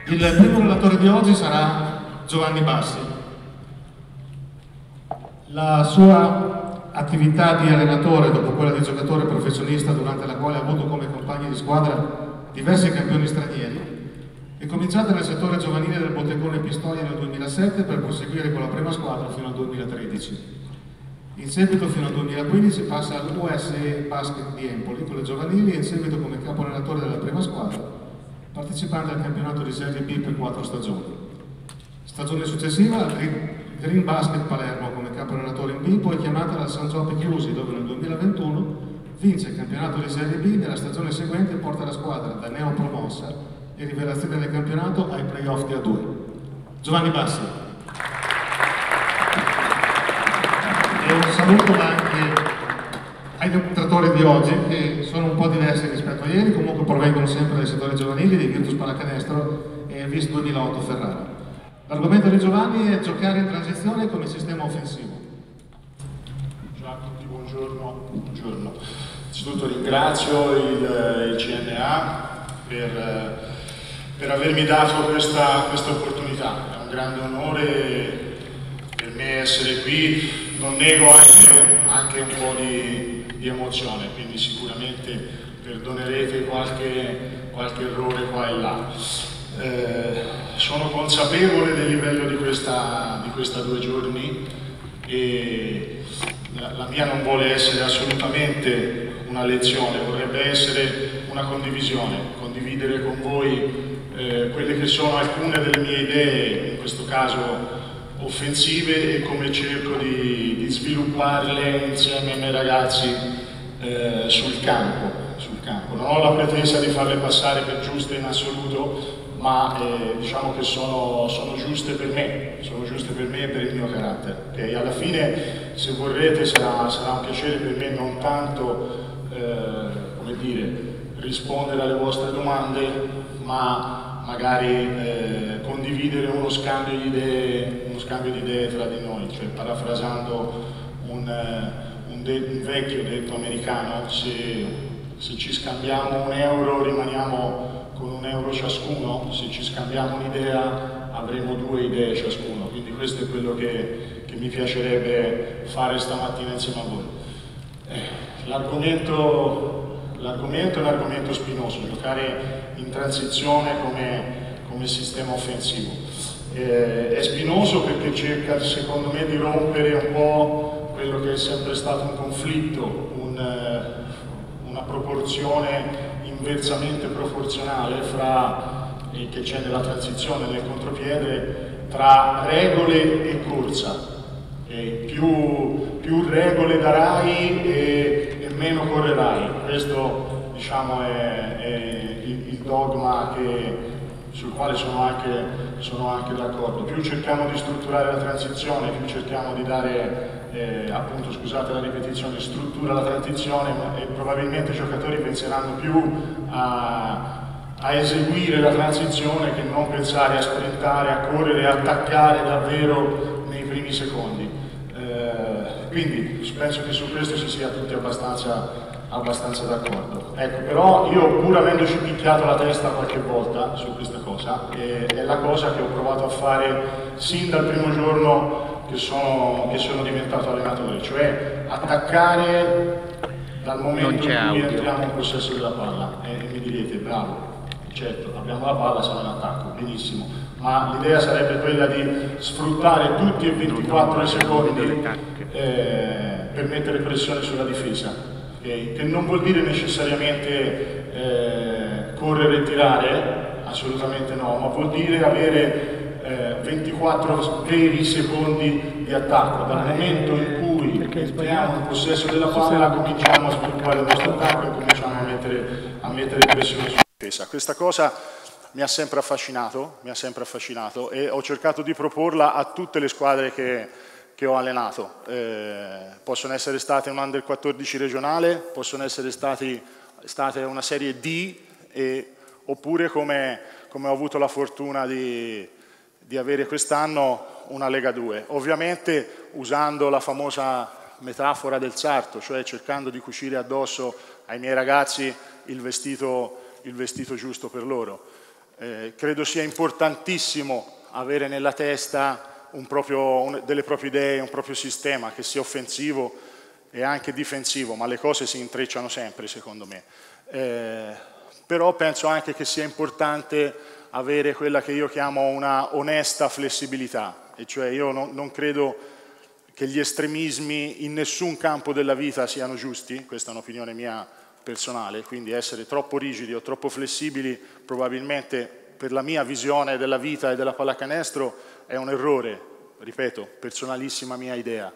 Il primo relatore di oggi sarà Giovanni Bassi. La sua attività di allenatore, dopo quella di giocatore professionista, durante la quale ha avuto come compagni di squadra diversi campioni stranieri, è cominciata nel settore giovanile del Bottegone Pistoia nel 2007 per proseguire con la prima squadra fino al 2013. In seguito fino al 2015 passa all'US Basket di Empoli con le giovanili e in seguito come capo allenatore della prima squadra, partecipando al campionato di Serie B per 4 stagioni. Stagione successiva al Green Basket Palermo come capo allenatore in B, poi chiamata dal San Giuseppe Chiusi, dove nel 2021 vince il campionato di Serie B. Nella stagione seguente porta la squadra da neopromossa e rivelazione del campionato ai playoff di A2. Giovanni Bassi. E un saluto anche ai demonstratori di oggi, che sono un po' diversi rispetto a ieri, comunque provengono sempre dai settori giovanili di Virtus Pallacanestro e VIS 2008 Ferrara. L'argomento di Giovanni è giocare in transizione come sistema offensivo. Ciao a tutti, buongiorno. Buongiorno. Innanzitutto ringrazio il CNA per avermi dato questa opportunità. È un grande onore per me essere qui. Non nego anche un po' di emozione, quindi sicuramente perdonerete qualche errore qua e là. Sono consapevole del livello di questa 2 giorni e la mia non vuole essere assolutamente una lezione, vorrebbe essere una condivisione, condividere con voi quelle che sono alcune delle mie idee, in questo caso offensive, e come cerco di svilupparle insieme ai miei ragazzi sul campo. Non ho la pretesa di farle passare per giuste in assoluto, ma diciamo che sono giuste per me, e per il mio carattere. Okay? Alla fine, se vorrete, sarà un piacere per me non tanto come dire, rispondere alle vostre domande, ma magari condividere uno scambio di idee tra di noi, cioè parafrasando un vecchio detto americano, se ci scambiamo un euro rimaniamo con un euro ciascuno, se ci scambiamo un'idea avremo 2 idee ciascuno, quindi questo è quello che mi piacerebbe fare stamattina insieme a voi. L'argomento è un argomento spinoso, giocare in transizione come sistema offensivo. È spinoso perché cerca, secondo me, di rompere un po' quello che è sempre stato un conflitto, una proporzione inversamente proporzionale che c'è nella transizione, nel contropiede, tra regole e corsa. Più regole darai e meno correrai. Questo, diciamo, è il dogma sul quale sono anche d'accordo. Più cerchiamo di strutturare la transizione, più cerchiamo di dare, appunto, scusate la ripetizione, struttura alla transizione, e probabilmente i giocatori penseranno più a eseguire la transizione che non pensare a sprintare, a correre, a attaccare davvero nei primi secondi. Quindi penso che su questo si sia tutti abbastanza d'accordo. Ecco, però io, pur avendoci picchiato la testa qualche volta su questa cosa, è la cosa che ho provato a fare sin dal primo giorno che sono diventato allenatore, cioè attaccare dal momento in cui entriamo in possesso della palla. E mi direte, bravo, certo, abbiamo la palla, siamo in attacco, benissimo, ma l'idea sarebbe quella di sfruttare tutti e 24 i secondi per mettere pressione sulla difesa, okay? Che non vuol dire necessariamente correre e tirare, assolutamente no, ma vuol dire avere 24 veri secondi di attacco. Dal momento in cui entriamo in possesso della palla cominciamo a sviluppare il nostro attacco e cominciamo a mettere pressione sulla difesa. Questa cosa mi ha sempre affascinato e ho cercato di proporla a tutte le squadre che ho allenato. Possono essere state un Under 14 regionale, possono essere state una Serie D, oppure come ho avuto la fortuna di avere quest'anno una Lega 2. Ovviamente usando la famosa metafora del sarto, cioè cercando di cucire addosso ai miei ragazzi il vestito giusto per loro. Credo sia importantissimo avere nella testa delle proprie idee, un proprio sistema che sia offensivo e anche difensivo, ma le cose si intrecciano sempre secondo me. Però penso anche che sia importante avere quella che io chiamo una onesta flessibilità, e cioè io non credo che gli estremismi in nessun campo della vita siano giusti, questa è un'opinione mia personale, quindi essere troppo rigidi o troppo flessibili probabilmente per la mia visione della vita e della pallacanestro è un errore, ripeto, personalissima mia idea.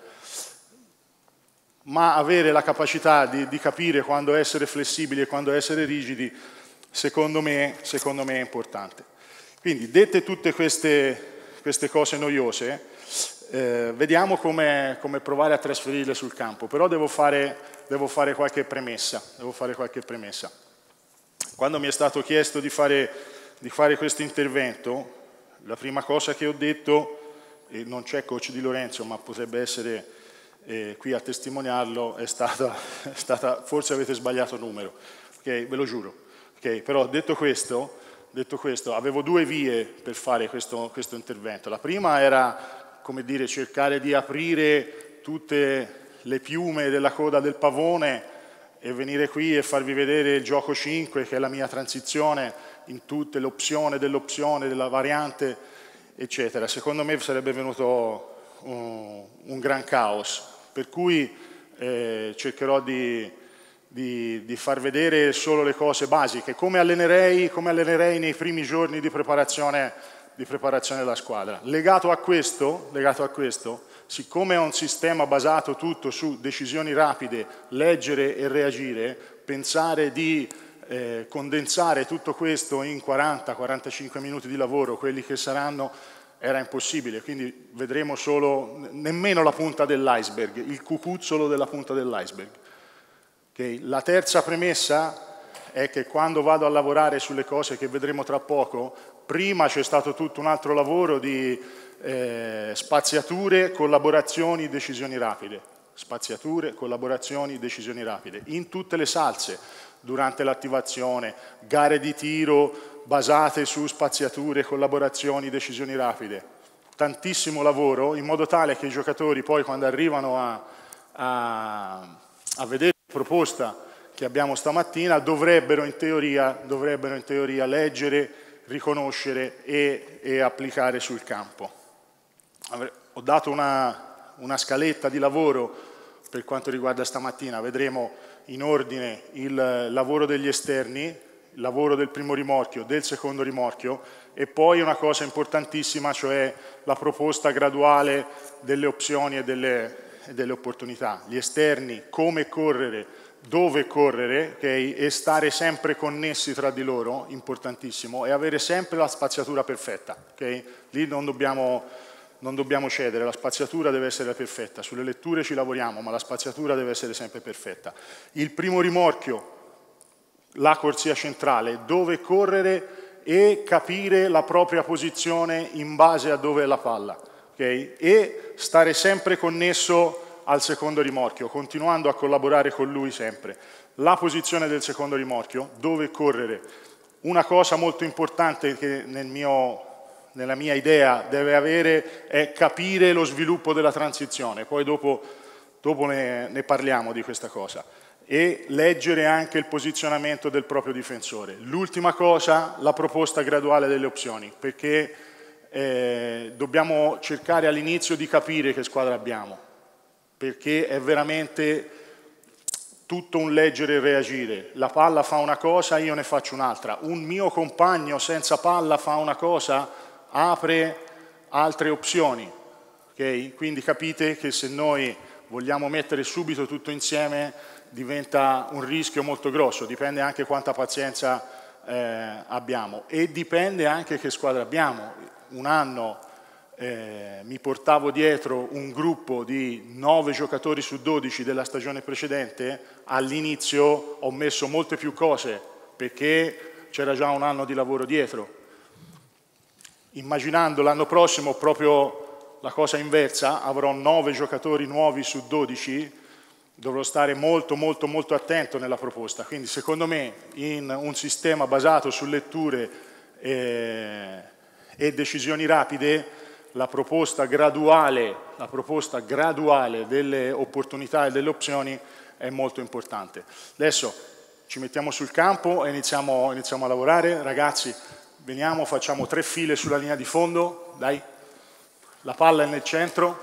Ma avere la capacità di capire quando essere flessibili e quando essere rigidi, secondo me è importante. Quindi, dette tutte queste cose noiose, vediamo come provare a trasferirle sul campo, però devo fare qualche premessa. Quando mi è stato chiesto di fare questo intervento, la prima cosa che ho detto, e non c'è coach Di Lorenzo, ma potrebbe essere qui a testimoniarlo, è stata forse avete sbagliato numero, okay? Ve lo giuro. Okay? Però detto questo, avevo due vie per fare questo intervento. La prima era, come dire, cercare di aprire tutte le piume della coda del pavone e venire qui e farvi vedere il gioco 5, che è la mia transizione in tutte l'opzione, della variante, eccetera. Secondo me sarebbe venuto un gran caos, per cui cercherò di far vedere solo le cose basiche, come allenerei nei primi giorni di preparazione della squadra. Legato a questo, siccome è un sistema basato tutto su decisioni rapide, leggere e reagire, pensare di condensare tutto questo in 40-45 minuti di lavoro, quelli che saranno, era impossibile, quindi vedremo nemmeno la punta dell'iceberg, il cucuzzolo della punta dell'iceberg. Okay? La terza premessa è che quando vado a lavorare sulle cose che vedremo tra poco, prima c'è stato tutto un altro lavoro di spaziature, collaborazioni, decisioni rapide. Spaziature, collaborazioni, decisioni rapide. In tutte le salse, durante l'attivazione, gare di tiro basate su spaziature, collaborazioni, decisioni rapide. Tantissimo lavoro, in modo tale che i giocatori poi quando arrivano a vedere la proposta che abbiamo stamattina dovrebbero in teoria leggere, riconoscere e applicare sul campo. Ho dato una scaletta di lavoro per quanto riguarda stamattina, vedremo in ordine il lavoro degli esterni, il lavoro del primo rimorchio, del secondo rimorchio e poi una cosa importantissima, cioè la proposta graduale delle opzioni e delle opportunità. Gli esterni, come correre, dove correre, okay? E stare sempre connessi tra di loro, importantissimo, e avere sempre la spaziatura perfetta. Okay? Lì non dobbiamo cedere, la spaziatura deve essere perfetta. Sulle letture ci lavoriamo, ma la spaziatura deve essere sempre perfetta. Il primo rimorchio, la corsia centrale, dove correre e capire la propria posizione in base a dove è la palla. Okay? E stare sempre connesso al secondo rimorchio, continuando a collaborare con lui sempre. La posizione del secondo rimorchio, dove correre. Una cosa molto importante che nella mia idea deve avere è capire lo sviluppo della transizione, poi dopo ne parliamo di questa cosa, e leggere anche il posizionamento del proprio difensore. L'ultima cosa, la proposta graduale delle opzioni, perché dobbiamo cercare all'inizio di capire che squadra abbiamo, perché è veramente tutto un leggere e reagire. La palla fa una cosa, io ne faccio un'altra. Un mio compagno senza palla fa una cosa, apre altre opzioni. Okay? Quindi capite che se noi vogliamo mettere subito tutto insieme diventa un rischio molto grosso, dipende anche quanta pazienza abbiamo e dipende anche che squadra abbiamo. Un anno mi portavo dietro un gruppo di 9 giocatori su 12 della stagione precedente, all'inizio ho messo molte più cose perché c'era già un anno di lavoro dietro. Immaginando l'anno prossimo proprio la cosa inversa, avrò 9 giocatori nuovi su 12, dovrò stare molto attento nella proposta. Quindi secondo me in un sistema basato su letture e decisioni rapide, la proposta graduale delle opportunità e delle opzioni è molto importante. Adesso ci mettiamo sul campo e iniziamo a lavorare. Ragazzi, veniamo, facciamo 3 file sulla linea di fondo, dai. La palla è nel centro.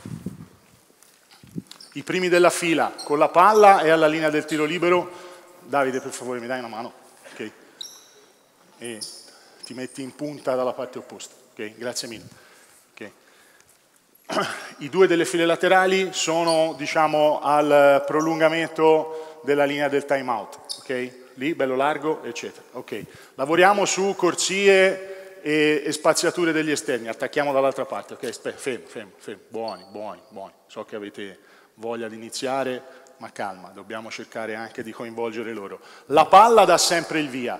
I primi della fila con la palla e alla linea del tiro libero. Davide, per favore, mi dai una mano? Ok. E ti metti in punta dalla parte opposta. Ok, grazie mille. Okay. I 2 delle file laterali sono, diciamo, al prolungamento della linea del time out. Ok? Lì, bello largo, eccetera. Ok. Lavoriamo su corsie e spaziature degli esterni. Attacchiamo dall'altra parte. Ok, fermo. Buoni. So che avete voglia di iniziare, ma calma, dobbiamo cercare anche di coinvolgere loro. La palla dà sempre il via,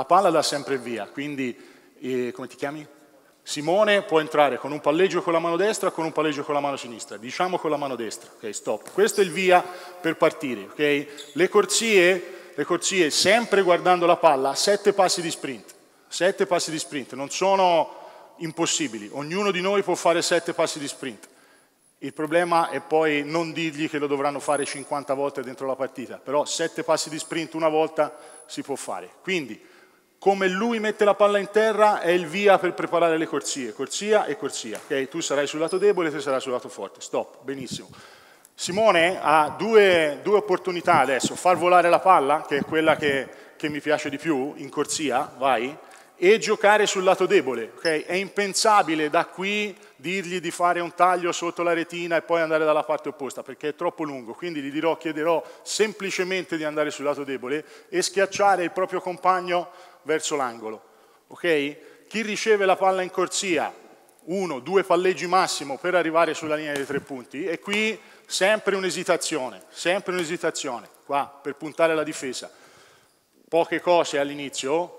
quindi, come ti chiami? Simone può entrare con un palleggio con la mano destra o con un palleggio con la mano sinistra, diciamo con la mano destra, ok, stop. Questo è il via per partire, ok? Le corsie sempre guardando la palla, 7 passi di sprint, non sono impossibili, ognuno di noi può fare 7 passi di sprint. Il problema è poi non dirgli che lo dovranno fare 50 volte dentro la partita, però 7 passi di sprint una volta si può fare. Quindi, come lui mette la palla in terra, è il via per preparare le corsia e corsia. Okay? Tu sarai sul lato debole, te sarai sul lato forte. Stop, benissimo. Simone ha due opportunità adesso, far volare la palla, che è quella che mi piace di più, in corsia, vai, e giocare sul lato debole. Okay? È impensabile da qui dirgli di fare un taglio sotto la retina e poi andare dalla parte opposta, perché è troppo lungo, quindi gli chiederò semplicemente di andare sul lato debole e schiacciare il proprio compagno verso l'angolo. Okay? Chi riceve la palla in corsia, 1, 2 palleggi massimo per arrivare sulla linea dei 3 punti, e qui sempre un'esitazione, qua per puntare la difesa. Poche cose all'inizio,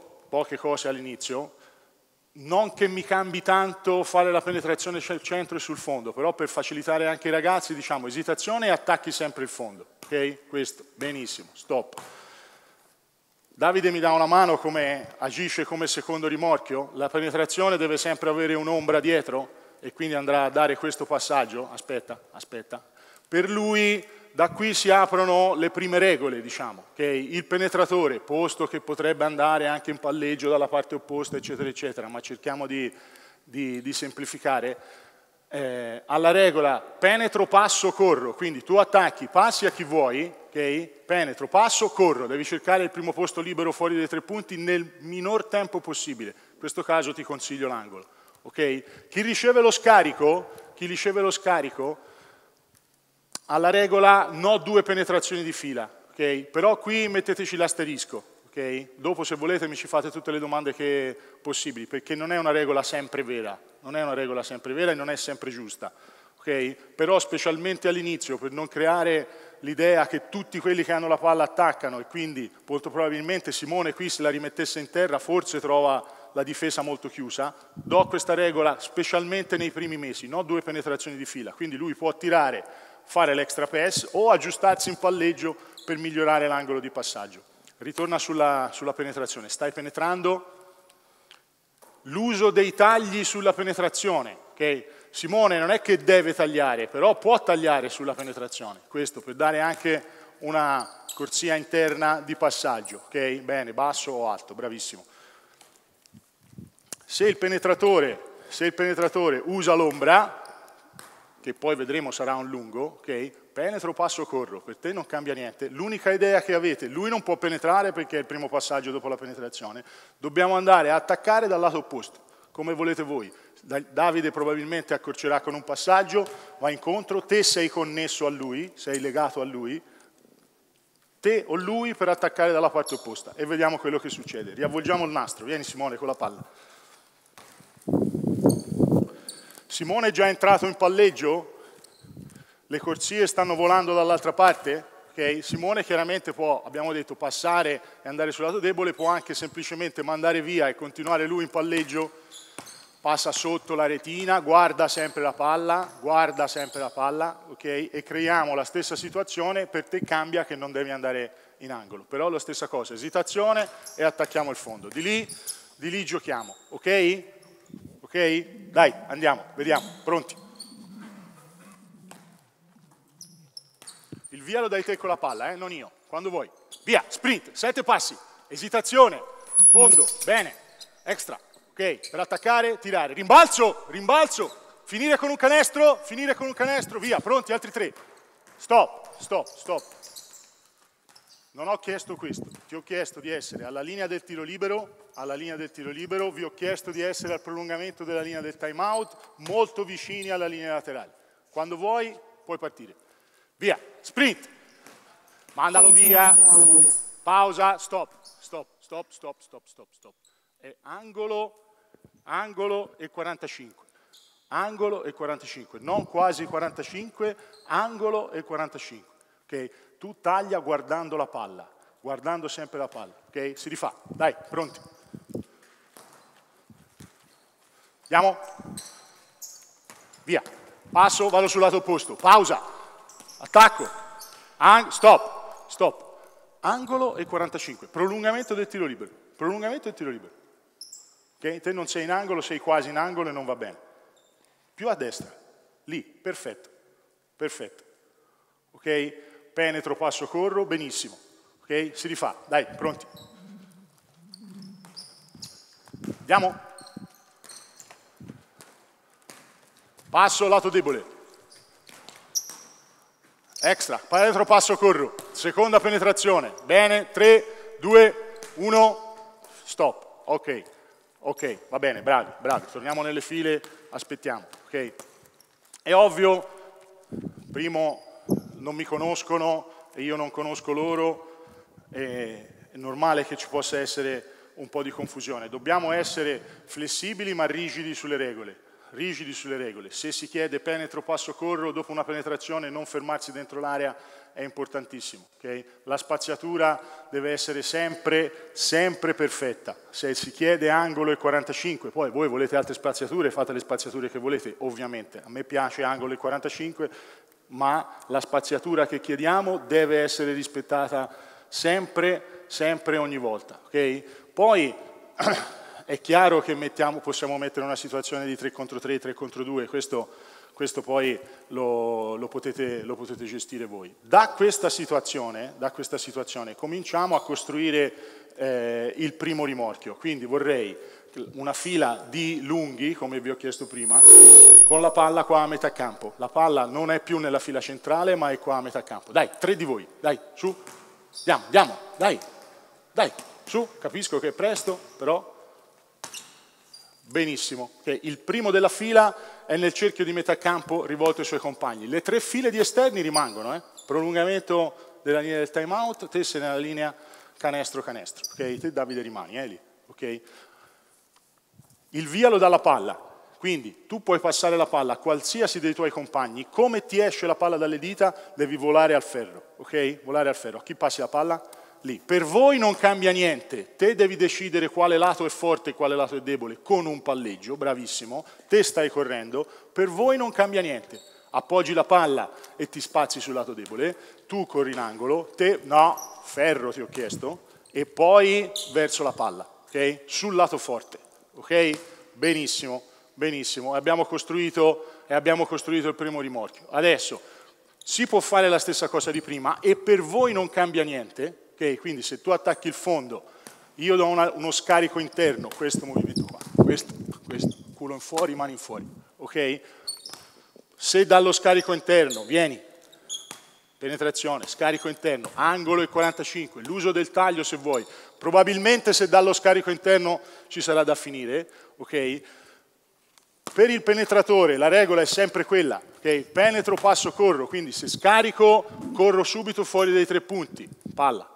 non che mi cambi tanto fare la penetrazione sul centro e sul fondo, però per facilitare anche i ragazzi, diciamo, esitazione e attacchi sempre il fondo, ok? Questo, benissimo, stop. Davide mi dà una mano come agisce come secondo rimorchio, la penetrazione deve sempre avere un'ombra dietro e quindi andrà a dare questo passaggio, aspetta, per lui da qui si aprono le prime regole, diciamo, okay? Il penetratore, posto che potrebbe andare anche in palleggio dalla parte opposta, eccetera, eccetera, ma cerchiamo di semplificare, alla regola penetro, passo, corro, quindi tu attacchi, passi a chi vuoi, okay? Penetro, passo, corro, devi cercare il primo posto libero fuori dai 3 punti nel minor tempo possibile, in questo caso ti consiglio l'angolo, ok? Chi riceve lo scarico, alla regola no 2 penetrazioni di fila, okay? Però qui metteteci l'asterisco, okay? Dopo se volete mi ci fate tutte le domande possibili, perché non è una regola sempre vera, e non è sempre giusta, okay? Però specialmente all'inizio, per non creare l'idea che tutti quelli che hanno la palla attaccano, e quindi molto probabilmente Simone qui se la rimettesse in terra forse trova la difesa molto chiusa, do questa regola specialmente nei primi mesi, no 2 penetrazioni di fila, quindi lui può tirare, fare l'extra pass o aggiustarsi in palleggio per migliorare l'angolo di passaggio. Ritorna sulla penetrazione, stai penetrando, l'uso dei tagli sulla penetrazione, ok? Simone non è che deve tagliare, però può tagliare sulla penetrazione, questo per dare anche una corsia interna di passaggio, ok? Bene, basso o alto, bravissimo. Se il penetratore usa l'ombra, che poi vedremo sarà un lungo, ok? Penetro, passo, corro, per te non cambia niente. L'unica idea che avete, lui non può penetrare perché è il primo passaggio dopo la penetrazione, dobbiamo andare a attaccare dal lato opposto, come volete voi. Davide probabilmente accorcerà con un passaggio, va incontro, te sei connesso a lui, sei legato a lui, te o lui per attaccare dalla parte opposta e vediamo quello che succede. Riavvolgiamo il nastro, vieni Simone con la palla. Simone è già entrato in palleggio, le corsie stanno volando dall'altra parte, okay? Simone chiaramente può, abbiamo detto, passare e andare sul lato debole, può anche semplicemente mandare via e continuare lui in palleggio, passa sotto la retina, guarda sempre la palla, okay? E creiamo la stessa situazione, per te cambia che non devi andare in angolo, però la stessa cosa, esitazione e attacchiamo il fondo. Di lì di lì giochiamo, ok? Ok? Dai, andiamo, vediamo, pronti. Il via lo dai te con la palla, non io, quando vuoi. Via, sprint, 7 passi, esitazione, fondo, bene, extra, ok? Per attaccare, tirare, rimbalzo, rimbalzo, finire con un canestro, via, pronti, altri 3. Stop, stop, stop. Non ho chiesto questo, ti ho chiesto di essere alla linea del tiro libero, vi ho chiesto di essere al prolungamento della linea del time out, molto vicini alla linea laterale. Quando vuoi, puoi partire. Via, sprint, mandalo via, pausa, stop, stop, stop, stop, stop, stop, stop. È angolo, angolo e 45. Angolo e 45, non quasi 45, angolo e 45. Ok? Tu taglia guardando la palla, guardando sempre la palla, ok? Si rifà, dai, pronti. Andiamo? Via, passo, vado sul lato opposto, pausa, attacco, stop, stop, angolo e 45, prolungamento del tiro libero, ok? Te non sei in angolo, sei quasi in angolo e non va bene. Più a destra, lì, perfetto, perfetto, ok? Penetro, passo, corro, benissimo, ok? Si rifà, dai, pronti. Andiamo? Passo, lato debole. Extra, penetro, passo, corro. Seconda penetrazione, bene, 3, 2, 1, stop, ok, ok, va bene, bravi, bravi, torniamo nelle file, aspettiamo, ok? È ovvio, primo, non mi conoscono e io non conosco loro, è normale che ci possa essere un po' di confusione. Dobbiamo essere flessibili ma rigidi sulle regole. Se si chiede penetro, passo, corro, dopo una penetrazione non fermarsi dentro l'area è importantissimo. Okay? La spaziatura deve essere sempre, sempre perfetta. Se si chiede angolo e 45, poi voi volete altre spaziature, fate le spaziature che volete, ovviamente. A me piace angolo e 45, ma la spaziatura che chiediamo deve essere rispettata sempre, sempre, ogni volta. Okay? Poi è chiaro che possiamo mettere una situazione di 3 contro 3, 3 contro 2, questo poi lo potete gestire voi. Da questa situazione cominciamo a costruire il primo rimorchio, quindi vorrei una fila di lunghi, come vi ho chiesto prima, con la palla qua a metà campo. La palla non è più nella fila centrale, ma è qua a metà campo. Dai, 3 di voi, dai, su, andiamo, dai, su, capisco che è presto, però benissimo. Okay. Il primo della fila è nel cerchio di metà campo rivolto ai suoi compagni. Le 3 file di esterni rimangono, prolungamento della linea del time out, te sei nella linea canestro-canestro, ok? Te Davide rimani, lì, ok? Il via lo dà la palla, quindi tu puoi passare la palla a qualsiasi dei tuoi compagni, come ti esce la palla dalle dita devi volare al ferro, ok? Volare al ferro. A chi passi la palla? Lì. Per voi non cambia niente, te devi decidere quale lato è forte e quale lato è debole con un palleggio, bravissimo, te stai correndo, per voi non cambia niente. Appoggi la palla e ti spazi sul lato debole, tu corri in angolo, te no, ferro ti ho chiesto, e poi verso la palla, ok? Sul lato forte, ok? Benissimo, benissimo, abbiamo costruito il primo rimorchio. Adesso si può fare la stessa cosa di prima e per voi non cambia niente, ok? Quindi se tu attacchi il fondo, io do uno scarico interno, questo movimento qua, questo, culo in fuori, mani in fuori, ok? Se dallo scarico interno, vieni, penetrazione, scarico interno, angolo e 45, l'uso del taglio se vuoi, probabilmente se dallo scarico interno ci sarà da finire, ok? Per il penetratore la regola è sempre quella, ok? Penetro, passo, corro, quindi se scarico corro subito fuori dai 3 punti, palla.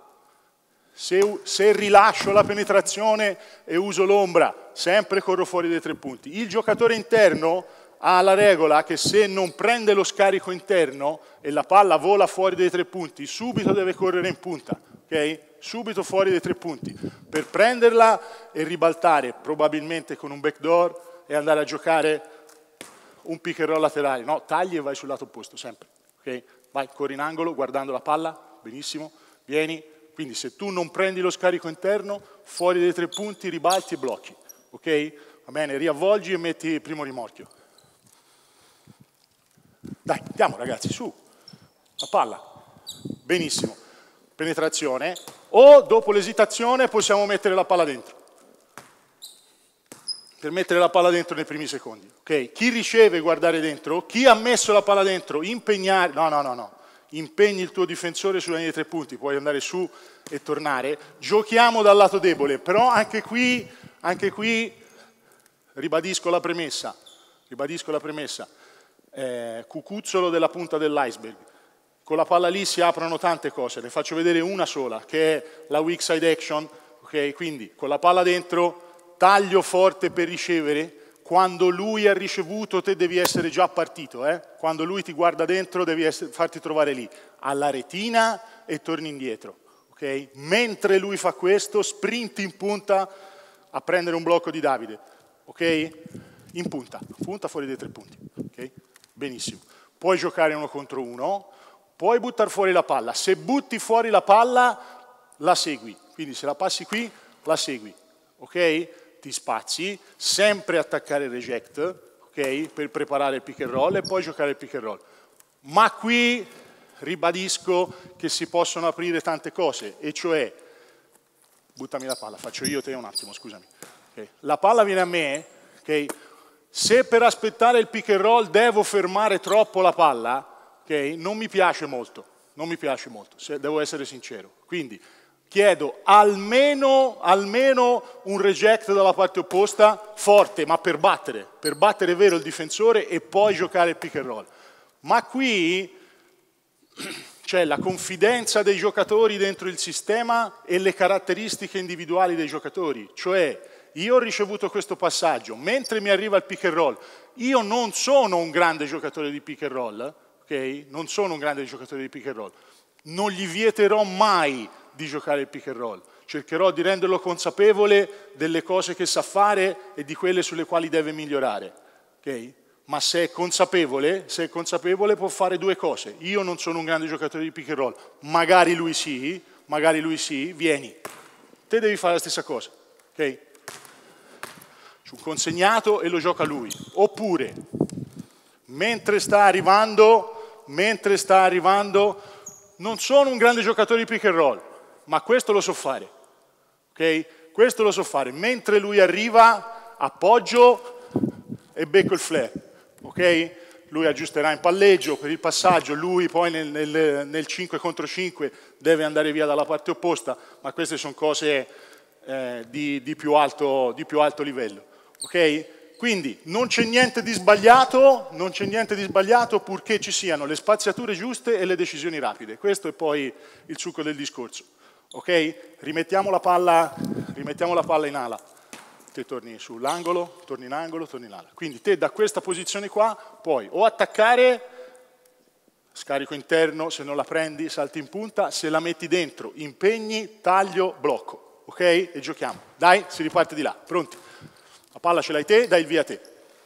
Se rilascio la penetrazione e uso l'ombra, sempre corro fuori dai 3 punti. Il giocatore interno ha la regola che se non prende lo scarico interno e la palla vola fuori dai 3 punti, subito deve correre in punta, ok? Subito fuori dai 3 punti, per prenderla e ribaltare, probabilmente con un backdoor, e andare a giocare un pick and roll laterale. No, tagli e vai sul lato opposto, sempre, ok? Vai, corri in angolo, guardando la palla, benissimo, vieni, Quindi se tu non prendi lo scarico interno, fuori dai 3 punti, ribalti e blocchi, ok? Va bene, riavvolgi e metti il primo rimorchio. Dai, andiamo ragazzi, su, la palla, benissimo, penetrazione, o dopo l'esitazione possiamo mettere la palla dentro. Per mettere la palla dentro nei primi secondi, ok? Chi riceve guardare dentro, chi ha messo la palla dentro, impegnare, no, impegni il tuo difensore sulla linea dei 3 punti, puoi andare su e tornare, giochiamo dal lato debole, però anche qui ribadisco la premessa, cucuzzolo della punta dell'iceberg, con la palla lì si aprono tante cose, ne faccio vedere una sola, che è la weak side action, ok? Quindi con la palla dentro, taglio forte per ricevere, quando lui ha ricevuto te devi essere già partito, quando lui ti guarda dentro devi farti trovare lì, alla retina e torni indietro, ok? Mentre lui fa questo, sprint in punta a prendere un blocco di Davide, ok? In punta fuori dai 3 punti, ok? Benissimo. Puoi giocare 1 contro 1, puoi buttare fuori la palla, se butti fuori la palla la segui, quindi se la passi qui la segui, ok? Ti spazi, sempre attaccare il reject, ok? Per preparare il pick and roll e poi giocare il pick and roll. Ma qui ribadisco che si possono aprire tante cose, e cioè, buttami la palla, faccio io te un attimo, scusami. Okay. La palla viene a me, ok? Se per aspettare il pick and roll devo fermare troppo la palla, ok? Non mi piace molto, se devo essere sincero. Quindi chiedo almeno un reject dalla parte opposta forte, ma per battere vero il difensore e poi giocare il pick and roll. Ma qui c'è la confidenza dei giocatori dentro il sistema e le caratteristiche individuali dei giocatori, cioè io ho ricevuto questo passaggio, mentre mi arriva il pick and roll, io non sono un grande giocatore di pick and roll, ok? Non sono un grande giocatore di pick and roll, non gli vieterò mai di giocare il pick and roll, cercherò di renderlo consapevole delle cose che sa fare e di quelle sulle quali deve migliorare, ok? Ma se è consapevole può fare 2 cose. Io non sono un grande giocatore di pick and roll, magari lui sì, vieni. Te devi fare la stessa cosa, ok? C'è un consegnato e lo gioca lui. Oppure, mentre sta arrivando, non sono un grande giocatore di pick and roll, ma questo lo so fare, ok? Questo lo so fare. Mentre lui arriva, appoggio e becco il flare. Ok? Lui aggiusterà in palleggio per il passaggio, lui poi nel 5 contro 5 deve andare via dalla parte opposta, ma queste sono cose di più alto livello. Ok? Quindi non c'è niente di sbagliato, purché ci siano le spaziature giuste e le decisioni rapide. Questo è poi il succo del discorso. Ok? Rimettiamo la palla in ala. Te torni sull'angolo, torni in angolo, torni in ala. Quindi te da questa posizione qua puoi o attaccare, scarico interno, se non la prendi salti in punta, se la metti dentro impegni, taglio, blocco. Ok? E giochiamo. Dai, si riparte di là. Pronti? La palla ce l'hai te, dai il via te.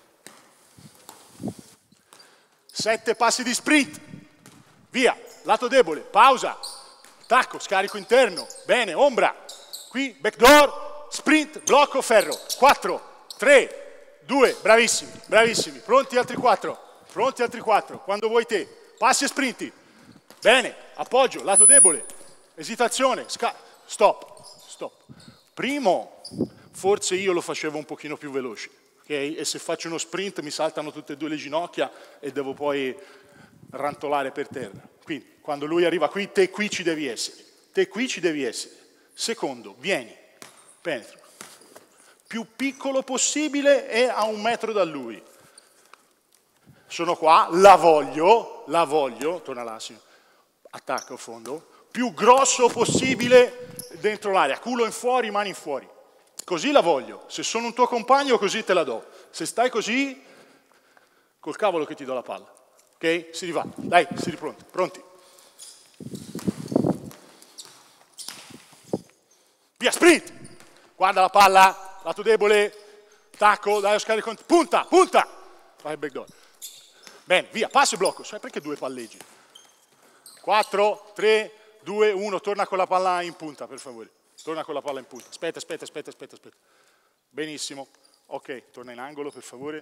7 passi di sprint. Via, lato debole, pausa, attacco, scarico interno. Bene, ombra. Qui, backdoor. Sprint, blocco, ferro, 4, 3, 2, bravissimi, pronti altri 4, quando vuoi te, passi e sprinti, bene, appoggio, lato debole, esitazione, stop. Primo, forse io lo facevo un pochino più veloce, ok? E se faccio uno sprint mi saltano tutte e 2 le ginocchia e devo poi rantolare per terra. Quindi, quando lui arriva qui, te qui ci devi essere. Secondo, vieni. Penetro. Più piccolo possibile e a 1 metro da lui. Sono qua, la voglio, torna là, sì. Attacco a fondo. Più grosso possibile dentro l'area, culo in fuori, mani in fuori. Così la voglio. Se sono un tuo compagno così te la do. Se stai così, col cavolo che ti do la palla. Ok? Si rivà. Dai, si ripronti. Pronti? Via, sprint! Guarda la palla, lato debole, tacco, dai lo scarico, punta, vai il backdoor. Bene, via, passo e blocco, sai perché 2 palleggi? 4, 3, 2, 1, torna con la palla in punta, per favore. Torna con la palla in punta. Aspetta. Benissimo. Ok, torna in angolo, per favore.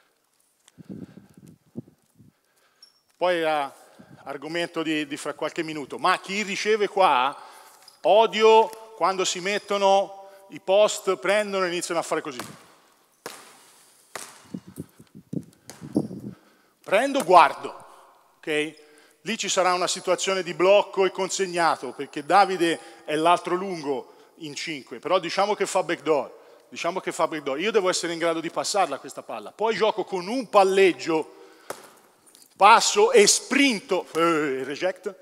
Poi argomento di fra qualche minuto. Ma chi riceve qua, odio quando si mettono i post, prendono e iniziano a fare così. Prendo, guardo, ok? Lì ci sarà una situazione di blocco e consegnato, perché Davide è l'altro lungo in 5, però diciamo che fa backdoor. Io devo essere in grado di passarla questa palla. Poi gioco con un palleggio, passo e sprinto. Reject.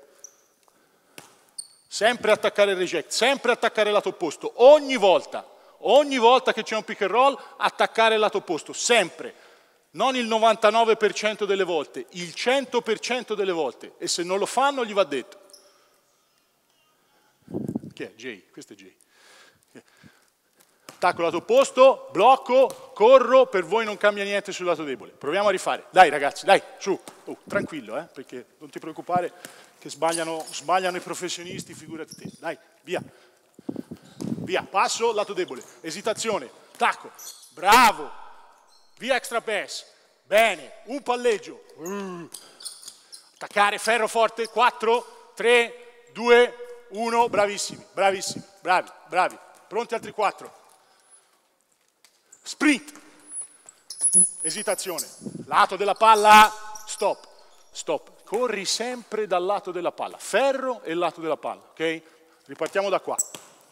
Sempre attaccare il reject, sempre attaccare il lato opposto. Ogni volta che c'è un pick and roll, attaccare il lato opposto, sempre. Non il 99% delle volte, il 100% delle volte. E se non lo fanno gli va detto. Chi è? Jay, questo è Jay. Attacco lato opposto, blocco, corro, per voi non cambia niente sul lato debole. Proviamo a rifare. Dai ragazzi, dai, su. Tranquillo, perché non ti preoccupare che sbagliano i professionisti, figurati te. Dai, via. Via, passo, lato debole. Esitazione, attacco, bravo. Via extra pass, bene, un palleggio, attaccare, ferro forte, 4, 3, 2, 1, bravissimi, bravi, pronti altri 4, sprint, esitazione, lato della palla, stop, corri sempre dal lato della palla, ferro e lato della palla, ok? Ripartiamo da qua.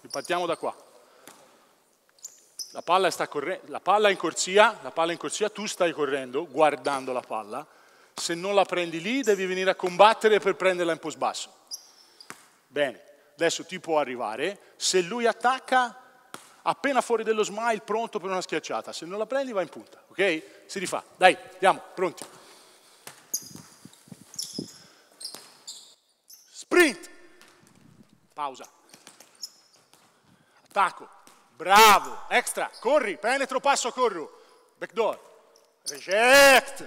La palla è in corsia, tu stai correndo, guardando la palla. Se non la prendi lì, devi venire a combattere per prenderla in post basso. Bene, adesso ti può arrivare. Se lui attacca, appena fuori dello smile, pronto per una schiacciata. Se non la prendi, va in punta, ok? Si rifà. Dai, andiamo, pronti. Sprint. Pausa. Attacco. Bravo, extra, corri, penetro, passo, corro, backdoor, reject,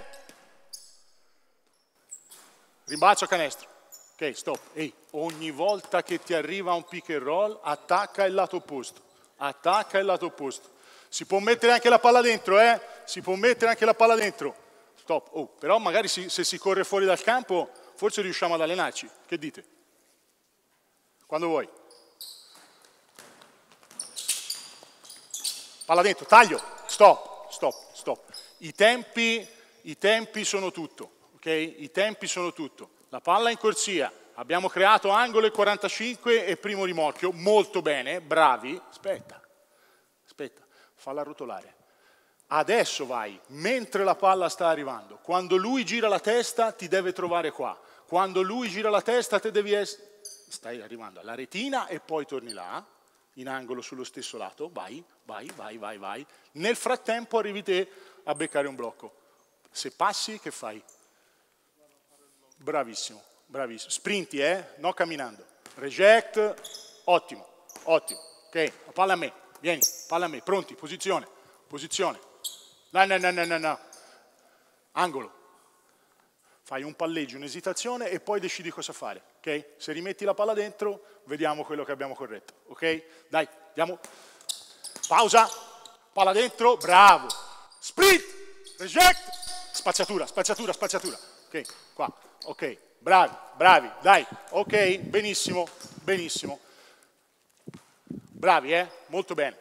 rimbalzo, canestro, ok, stop, ehi, ogni volta che ti arriva un pick and roll, attacca il lato opposto, si può mettere anche la palla dentro, stop, però magari se si corre fuori dal campo, forse riusciamo ad allenarci, che dite? Quando vuoi. Palla dentro, taglio, stop. I tempi sono tutto, ok? I tempi sono tutto. La palla in corsia, abbiamo creato angolo e 45 e primo rimorchio, molto bene, bravi. Aspetta, falla rotolare. Adesso vai, mentre la palla sta arrivando. Quando lui gira la testa ti deve trovare qua. Quando lui gira la testa te devi essere... Stai arrivando alla retina e poi torni là. In angolo sullo stesso lato, vai. Nel frattempo arrivi te a beccare un blocco. Se passi, che fai? Bravissimo. Sprinti, no camminando. Reject, ottimo. Ok, la palla a me, vieni, palla a me, pronti, posizione. No. Angolo. Fai un palleggio, un'esitazione e poi decidi cosa fare, ok? Se rimetti la palla dentro, vediamo quello che abbiamo corretto, ok? Dai, andiamo. Pausa, palla dentro, bravo. Sprint, reject, spazzatura. Ok, qua, ok, bravi, dai, ok, benissimo. Bravi, molto bene.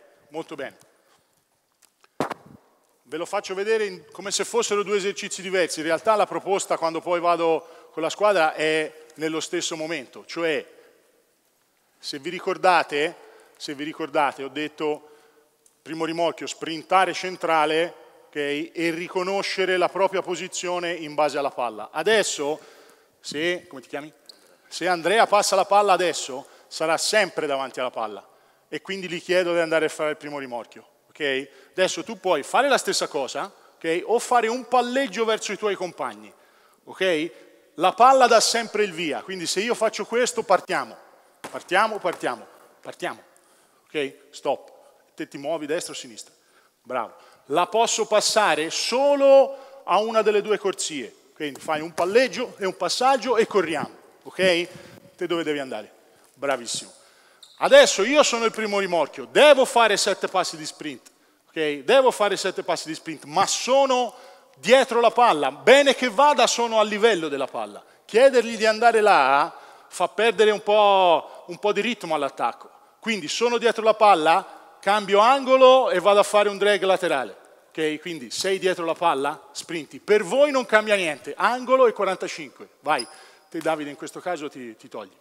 Ve lo faccio vedere come se fossero 2 esercizi diversi. In realtà la proposta, quando poi vado con la squadra, è nello stesso momento. Cioè, se vi ricordate, ho detto, primo rimorchio, sprintare centrale, okay, e riconoscere la propria posizione in base alla palla. Adesso, come ti chiami? Se Andrea passa la palla adesso, sarà sempre davanti alla palla. E quindi gli chiedo di andare a fare il primo rimorchio. Okay? Adesso tu puoi fare la stessa cosa, okay? O fare un palleggio verso i tuoi compagni. Okay? La palla dà sempre il via, quindi se io faccio questo partiamo. Ok? Stop. Te ti muovi destra o sinistra. Bravo. La posso passare solo a una delle 2 corsie. Quindi fai un palleggio e un passaggio e corriamo. Ok? Te dove devi andare? Bravissimo. Adesso io sono il primo rimorchio, devo fare 7 passi di sprint, ok? Devo fare 7 passi di sprint, ma sono dietro la palla, bene che vada sono a livello della palla. Chiedergli di andare là fa perdere un po' di ritmo all'attacco. Quindi sono dietro la palla, cambio angolo e vado a fare un drag laterale. Ok, quindi sei dietro la palla, sprinti. Per voi non cambia niente, angolo e 45. Vai, te Davide in questo caso ti togli.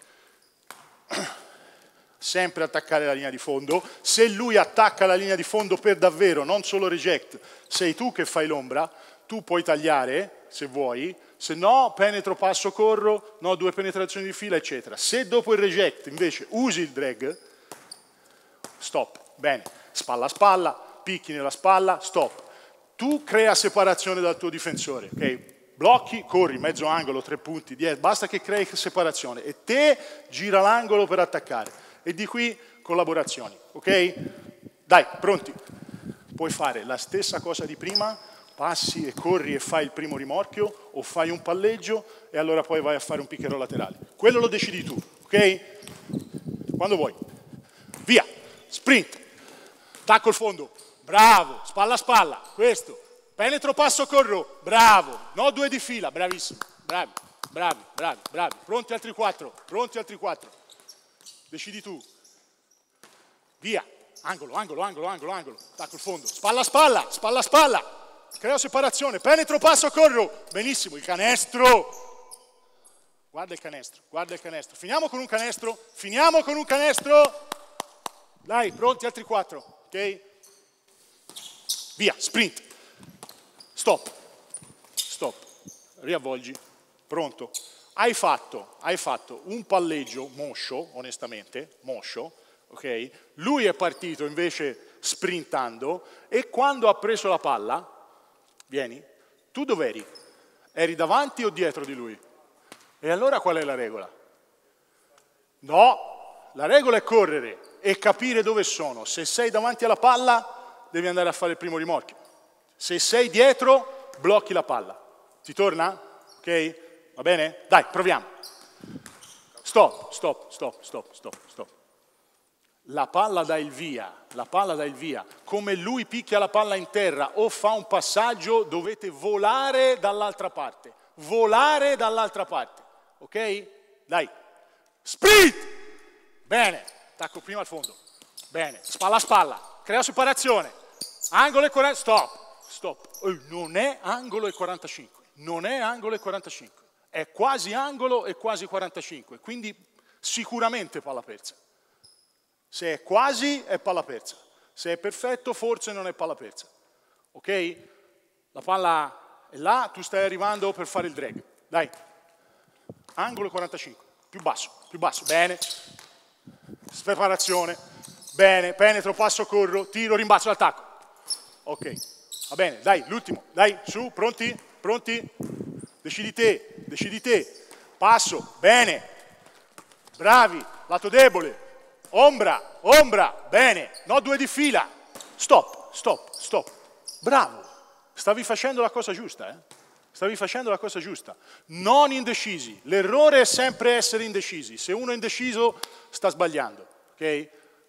Sempre attaccare la linea di fondo. Se lui attacca la linea di fondo per davvero, non solo reject, sei tu che fai l'ombra, tu puoi tagliare se vuoi, se no penetro, passo, corro, no 2 penetrazioni di fila, eccetera. Se dopo il reject invece usi il drag, stop, bene, spalla a spalla, picchi nella spalla, stop. Tu crea separazione dal tuo difensore, ok? Blocchi, corri, mezzo angolo, 3 punti, 10, basta che crei separazione e te gira l'angolo per attaccare. E di qui collaborazioni, ok? Dai, pronti? Puoi fare la stessa cosa di prima, passi e corri e fai il primo rimorchio o fai un palleggio e allora poi vai a fare un pick and roll laterale. Quello lo decidi tu, ok? Quando vuoi. Via, sprint, tacco il fondo, bravo, spalla a spalla, questo, penetro, passo, corro, bravo, no 2 di fila, bravissimo, bravi, bravi, bravi, bravi, pronti altri 4, pronti altri 4. Decidi tu. Via. Angolo, angolo, angolo, angolo, angolo. Tacco il fondo. Spalla a spalla, spalla a spalla. Creo separazione. Penetro, passo, corro. Benissimo, il canestro. Guarda il canestro, guarda il canestro. Finiamo con un canestro. Finiamo con un canestro. Dai, pronti altri 4. Ok? Via, sprint. Stop. Stop. Riavvolgi. Pronto. Hai fatto un palleggio moscio, onestamente, moscio, ok? Lui è partito invece sprintando e quando ha preso la palla, vieni, tu dov'eri? Eri davanti o dietro di lui? E allora qual è la regola? No, la regola è correre e capire dove sono. Se sei davanti alla palla, devi andare a fare il primo rimorchio. Se sei dietro, blocchi la palla. Ti torna? Ok? Va bene? Dai, proviamo. Stop, stop, stop, stop, stop, stop. La palla dà il via, la palla dà il via. Come lui picchia la palla in terra o fa un passaggio, dovete volare dall'altra parte. Volare dall'altra parte. Ok? Dai. Sprint! Bene. Tacco prima al fondo. Bene. Spalla a spalla. Crea separazione. Angolo e 40. Stop. Stop. Non è angolo e 45. Non è angolo e 45. È quasi angolo e quasi 45, quindi sicuramente palla persa. Se è quasi è palla persa, se è perfetto forse non è palla persa. Ok? La palla è là, tu stai arrivando per fare il drag. Dai, angolo 45, più basso, bene. Separazione, bene, penetro, passo, corro, tiro, rimbalzo all'attacco. Ok, va bene, dai, l'ultimo, dai, su, pronti? Pronti? Decidi te, passo, bene, bravi, lato debole, ombra, ombra, bene, no 2 di fila, stop, stop, stop, bravo, stavi facendo la cosa giusta, stavi facendo la cosa giusta, non indecisi, l'errore è sempre essere indecisi, se uno è indeciso sta sbagliando, ok?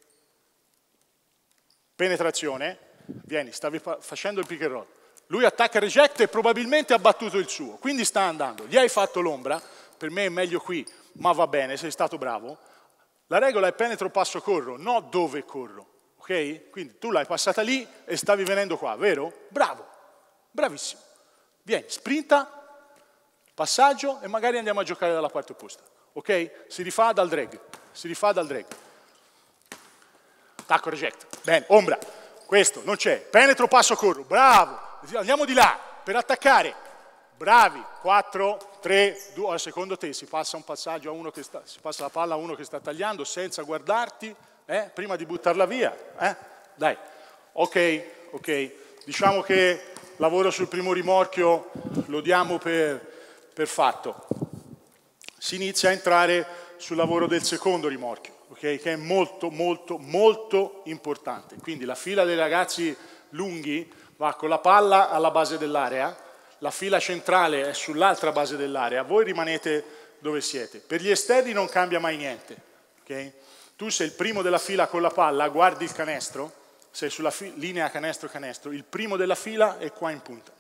Penetrazione, vieni, stavi facendo il pick and roll. Lui attacca il reject e probabilmente ha battuto il suo, quindi sta andando. Gli hai fatto l'ombra, per me è meglio qui, ma va bene, sei stato bravo. La regola è penetro, passo, corro, no dove corro, ok? Quindi tu l'hai passata lì e stavi venendo qua, vero? Bravo, bravissimo. Vieni, sprinta, passaggio e magari andiamo a giocare dalla parte opposta, ok? Si rifà dal drag, si rifà dal drag. Attacco, reject, bene, ombra, questo non c'è, penetro, passo, corro, bravo. Andiamo di là per attaccare. Bravi, 4, 3, 2. Secondo te si passa un passaggio a uno che sta, si passa la palla a uno che sta tagliando senza guardarti, prima di buttarla via, Dai. Ok, ok. Diciamo che lavoro sul primo rimorchio lo diamo per fatto. Si inizia a entrare sul lavoro del secondo rimorchio, ok? Che è molto, molto, molto importante. Quindi la fila dei ragazzi lunghi va con la palla alla base dell'area, la fila centrale è sull'altra base dell'area, voi rimanete dove siete. Per gli esterni non cambia mai niente, Okay? Tu sei il primo della fila con la palla, guardi il canestro, sei sulla linea canestro-canestro, il primo della fila è qua in punta.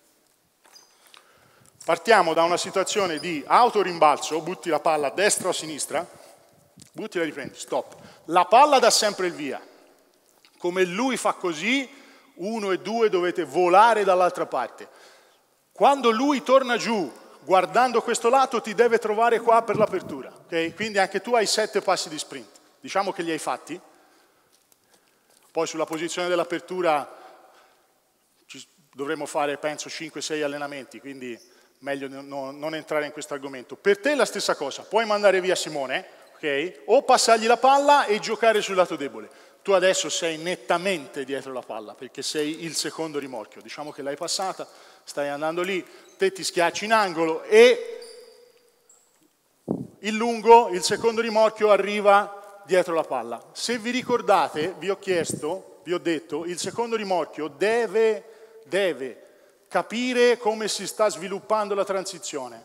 Partiamo da una situazione di autorimbalzo, butti la palla a destra o a sinistra, butti e la riprendi, stop. La palla dà sempre il via. Come lui fa così, 1 e 2 dovete volare dall'altra parte. Quando lui torna giù, guardando questo lato, ti deve trovare qua per l'apertura. Okay? Quindi anche tu hai 7 passi di sprint. Diciamo che li hai fatti. Poi sulla posizione dell'apertura dovremmo fare, penso, 5-6 allenamenti, quindi meglio non entrare in questo argomento. Per te è la stessa cosa, puoi mandare via Simone, okay? O passargli la palla e giocare sul lato debole. Tu adesso sei nettamente dietro la palla, perché sei il secondo rimorchio. Diciamo che l'hai passata, stai andando lì, te ti schiacci in angolo e il lungo, il secondo rimorchio, arriva dietro la palla. Se vi ricordate, vi ho detto, il secondo rimorchio deve capire come si sta sviluppando la transizione.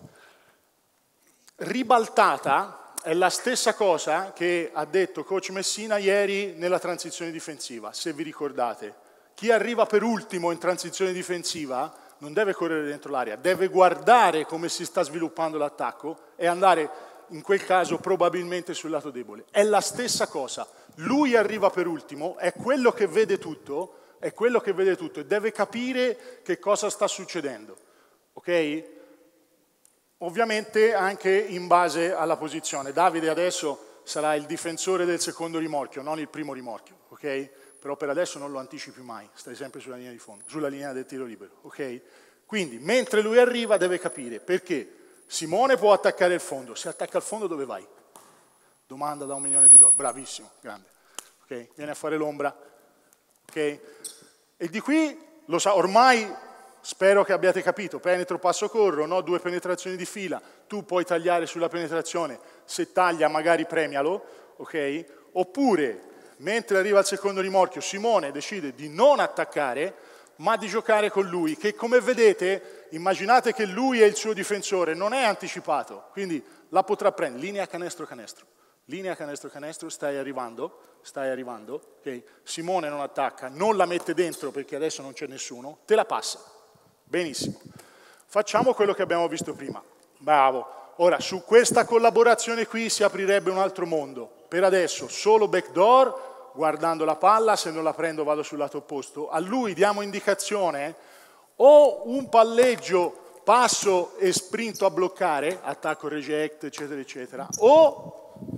Ribaltata è la stessa cosa che ha detto coach Messina ieri nella transizione difensiva, se vi ricordate. Chi arriva per ultimo in transizione difensiva non deve correre dentro l'area, deve guardare come si sta sviluppando l'attacco e andare in quel caso probabilmente sul lato debole. È la stessa cosa. Lui arriva per ultimo, è quello che vede tutto, e deve capire che cosa sta succedendo. Ok? Ovviamente anche in base alla posizione. Davide adesso sarà il difensore del secondo rimorchio, non il primo rimorchio, ok? Però per adesso non lo anticipi mai, stai sempre sulla linea di fondo, sulla linea del tiro libero, ok? Quindi mentre lui arriva deve capire perché Simone può attaccare il fondo, se attacca il fondo dove vai? Domanda da $1.000.000, bravissimo, grande, ok? Viene a fare l'ombra, ok? E di qui, lo sa, ormai spero che abbiate capito, penetro, passo, corro, no? 2 penetrazioni di fila, tu puoi tagliare sulla penetrazione, se taglia magari premialo, ok? Oppure, mentre arriva il secondo rimorchio, Simone decide di non attaccare, ma di giocare con lui, che come vedete, immaginate che lui è il suo difensore, non è anticipato, quindi la potrà prendere, linea canestro-canestro. Linea canestro-canestro, stai arrivando, ok? Simone non attacca, non la mette dentro perché adesso non c'è nessuno, te la passa. Benissimo. Facciamo quello che abbiamo visto prima. Bravo. Ora, su questa collaborazione qui si aprirebbe un altro mondo. Per adesso solo backdoor, guardando la palla, se non la prendo vado sul lato opposto. A lui diamo indicazione o un palleggio, passo e sprinto a bloccare, attacco, reject, eccetera, eccetera, o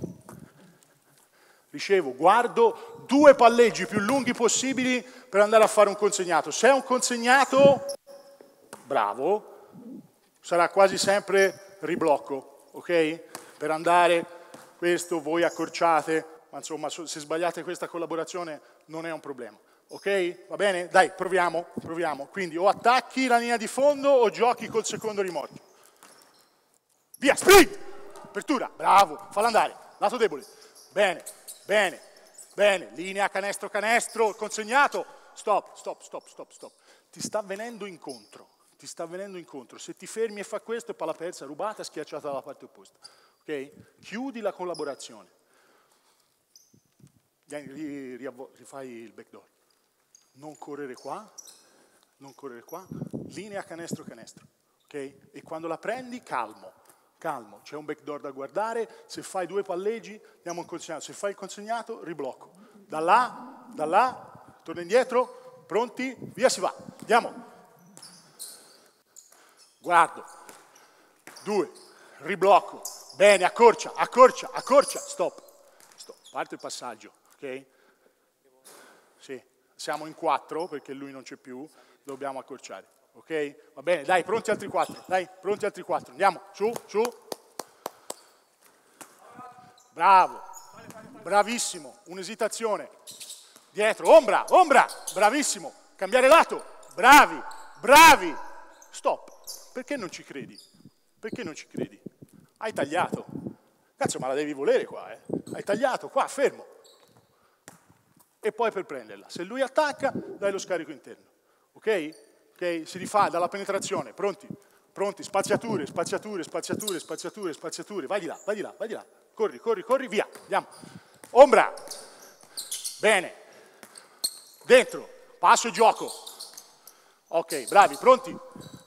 ricevo, guardo 2 palleggi più lunghi possibili per andare a fare un consegnato. Se è un consegnato, bravo, sarà quasi sempre riblocco, ok? Per andare, questo voi accorciate, ma insomma se sbagliate questa collaborazione non è un problema, ok? Va bene? Dai, proviamo. Quindi o attacchi la linea di fondo o giochi col secondo rimorchio. Via, sprint! Apertura, bravo, falla andare, lato debole, bene. Linea canestro, consegnato, stop. Ti sta venendo incontro. Se ti fermi e fa questo è palla persa, rubata, schiacciata dalla parte opposta. Ok? Chiudi la collaborazione. Rifai il backdoor. Non correre qua. Linea canestro. Ok? E quando la prendi, calmo, c'è un backdoor da guardare, se fai 2 palleggi diamo un consegnato, se fai il consegnato riblocco, da là, torna indietro, pronti, via si va, andiamo, guardo, 2, riblocco, bene, accorcia, stop, parte il passaggio, ok? Sì, siamo in 4 perché lui non c'è più, dobbiamo accorciare. Ok? Va bene, dai, pronti altri 4, andiamo, su. Bravo, bravissimo, un'esitazione, dietro, ombra, bravissimo, cambiare lato, bravi, stop, perché non ci credi? Hai tagliato, cazzo ma la devi volere qua, hai tagliato, qua, fermo, e poi per prenderla, se lui attacca dai lo scarico interno, ok? Ok, si rifà dalla penetrazione, pronti? Pronti, spaziature, spaziature, spaziature, spaziature, spaziature. Vai di là, vai di là, vai di là. Corri, corri, corri, via. Andiamo. Ombra. Bene. Dentro. Passo e gioco. Ok, bravi, pronti?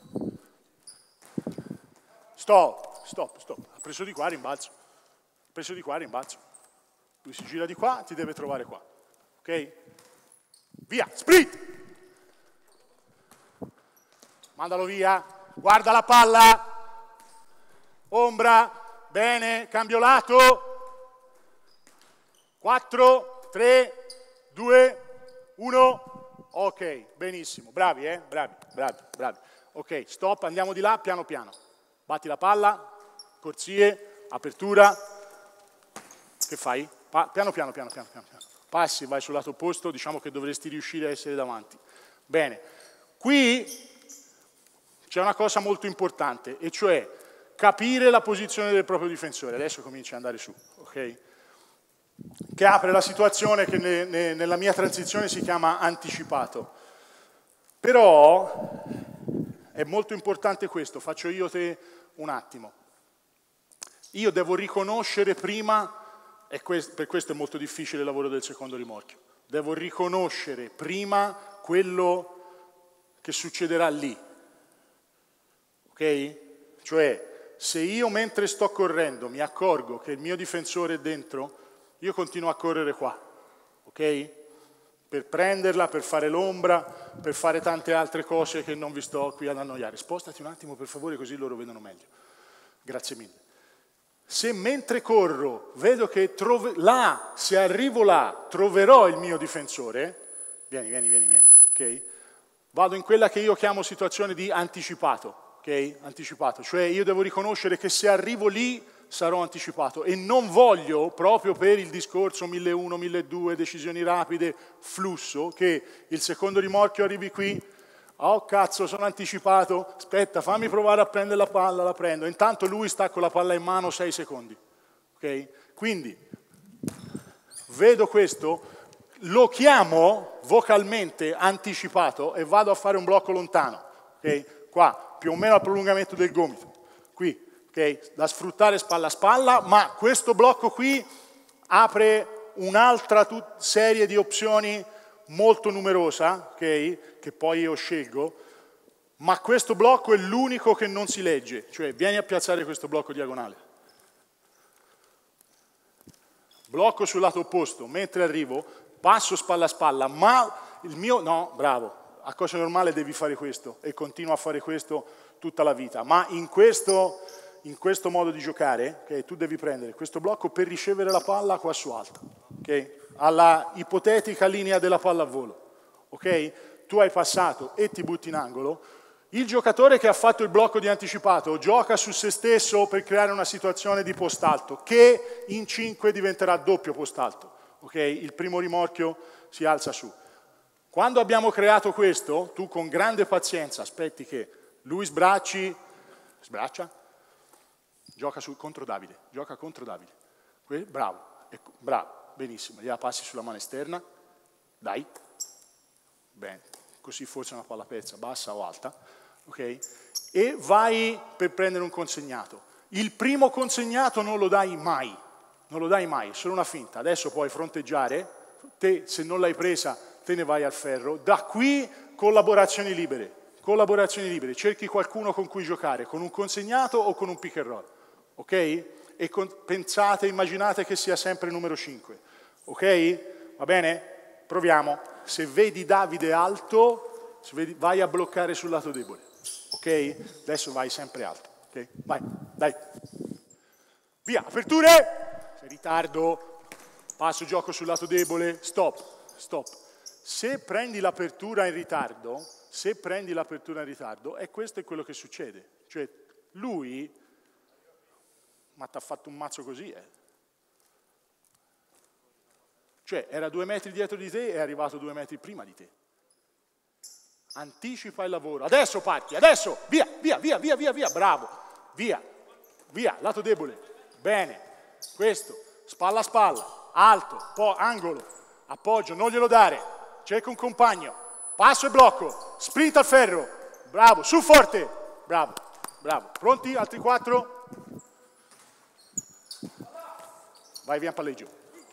Stop, stop, stop. Ha preso di qua, rimbalzo. Ha preso di qua, rimbalzo. Lui si gira di qua, ti deve trovare qua. Ok? Via, split! Mandalo via. Guarda la palla, ombra, bene, cambio lato, 4, 3, 2, 1, ok, benissimo, bravi, bravi, bravi, bravi. Ok, stop, andiamo di là, piano piano, batti la palla, corsie, apertura, che fai? Piano piano, piano piano, piano piano, passi, vai sul lato opposto, diciamo che dovresti riuscire a essere davanti. Bene, qui c'è una cosa molto importante, e cioè capire la posizione del proprio difensore. Adesso comincia ad andare su, ok? Che apre la situazione che nella mia transizione si chiama anticipato. Però è molto importante questo, faccio io te un attimo. Io devo riconoscere prima, e per questo è molto difficile il lavoro del secondo rimorchio, devo riconoscere prima quello che succederà lì. Ok? Cioè, se io mentre sto correndo mi accorgo che il mio difensore è dentro, io continuo a correre qua, ok? Per prenderla, per fare l'ombra, per fare tante altre cose che non vi sto qui ad annoiare. Spostati un attimo per favore così loro vedono meglio. Grazie mille. Se mentre corro vedo che se arrivo là troverò il mio difensore, vieni, vieni, vieni, vieni, ok? Vado in quella che io chiamo situazione di anticipato. Ok? Anticipato, cioè io devo riconoscere che se arrivo lì sarò anticipato e non voglio, proprio per il discorso 1001, 1002, decisioni rapide, flusso, che il secondo rimorchio arrivi qui, oh cazzo sono anticipato, aspetta fammi provare a prendere la palla, la prendo, intanto lui sta con la palla in mano 6 secondi, ok? Quindi vedo questo, lo chiamo vocalmente anticipato e vado a fare un blocco lontano, ok? Qua più o meno al prolungamento del gomito, qui, ok? Da sfruttare spalla a spalla, ma questo blocco qui apre un'altra serie di opzioni molto numerosa, ok? Che poi io scelgo, ma questo blocco è l'unico che non si legge, cioè vieni a piazzare questo blocco diagonale. Blocco sul lato opposto, mentre arrivo, passo spalla a spalla, ma il mio, no, bravo, a cosa normale devi fare questo e continua a fare questo tutta la vita, ma in questo modo di giocare, okay, tu devi prendere questo blocco per ricevere la palla qua su alta, okay? Alla ipotetica linea della palla a volo, ok? Tu hai passato e ti butti in angolo, il giocatore che ha fatto il blocco di anticipato gioca su se stesso per creare una situazione di post alto che in 5 diventerà doppio post alto, ok? Il primo rimorchio si alza su. Quando abbiamo creato questo, tu con grande pazienza aspetti che lui sbraccia, gioca contro Davide, gioca contro Davide. Bravo, ecco, bravo, benissimo, gliela passi sulla mano esterna, dai, bene, così forse una palla pezza, bassa o alta, ok? E vai per prendere un consegnato. Il primo consegnato non lo dai mai, non lo dai mai, è solo una finta. Adesso puoi fronteggiare, te se non l'hai presa te ne vai al ferro, da qui collaborazioni libere, cerchi qualcuno con cui giocare, con un consegnato o con un pick and roll, ok? E pensate, immaginate che sia sempre il numero 5, ok? Va bene? Proviamo. Se vedi Davide alto, vai a bloccare sul lato debole, ok? Adesso vai sempre alto, ok? Vai, dai. Via, aperture, sei in ritardo, passo gioco sul lato debole, stop, stop. Se prendi l'apertura in ritardo, e questo è quello che succede. Cioè, lui, ma ti ha fatto un mazzo così, Cioè, era 2 metri dietro di te e è arrivato 2 metri prima di te. Anticipa il lavoro. Adesso parti, adesso, via, via, via, via, via, via, bravo, via, via, lato debole, bene, questo, spalla a spalla, alto, angolo, appoggio, non glielo dare. Cerca un compagno, passo e blocco, sprint al ferro, bravo, su forte, bravo, bravo. Pronti? Altri 4? Vai via in palleggio.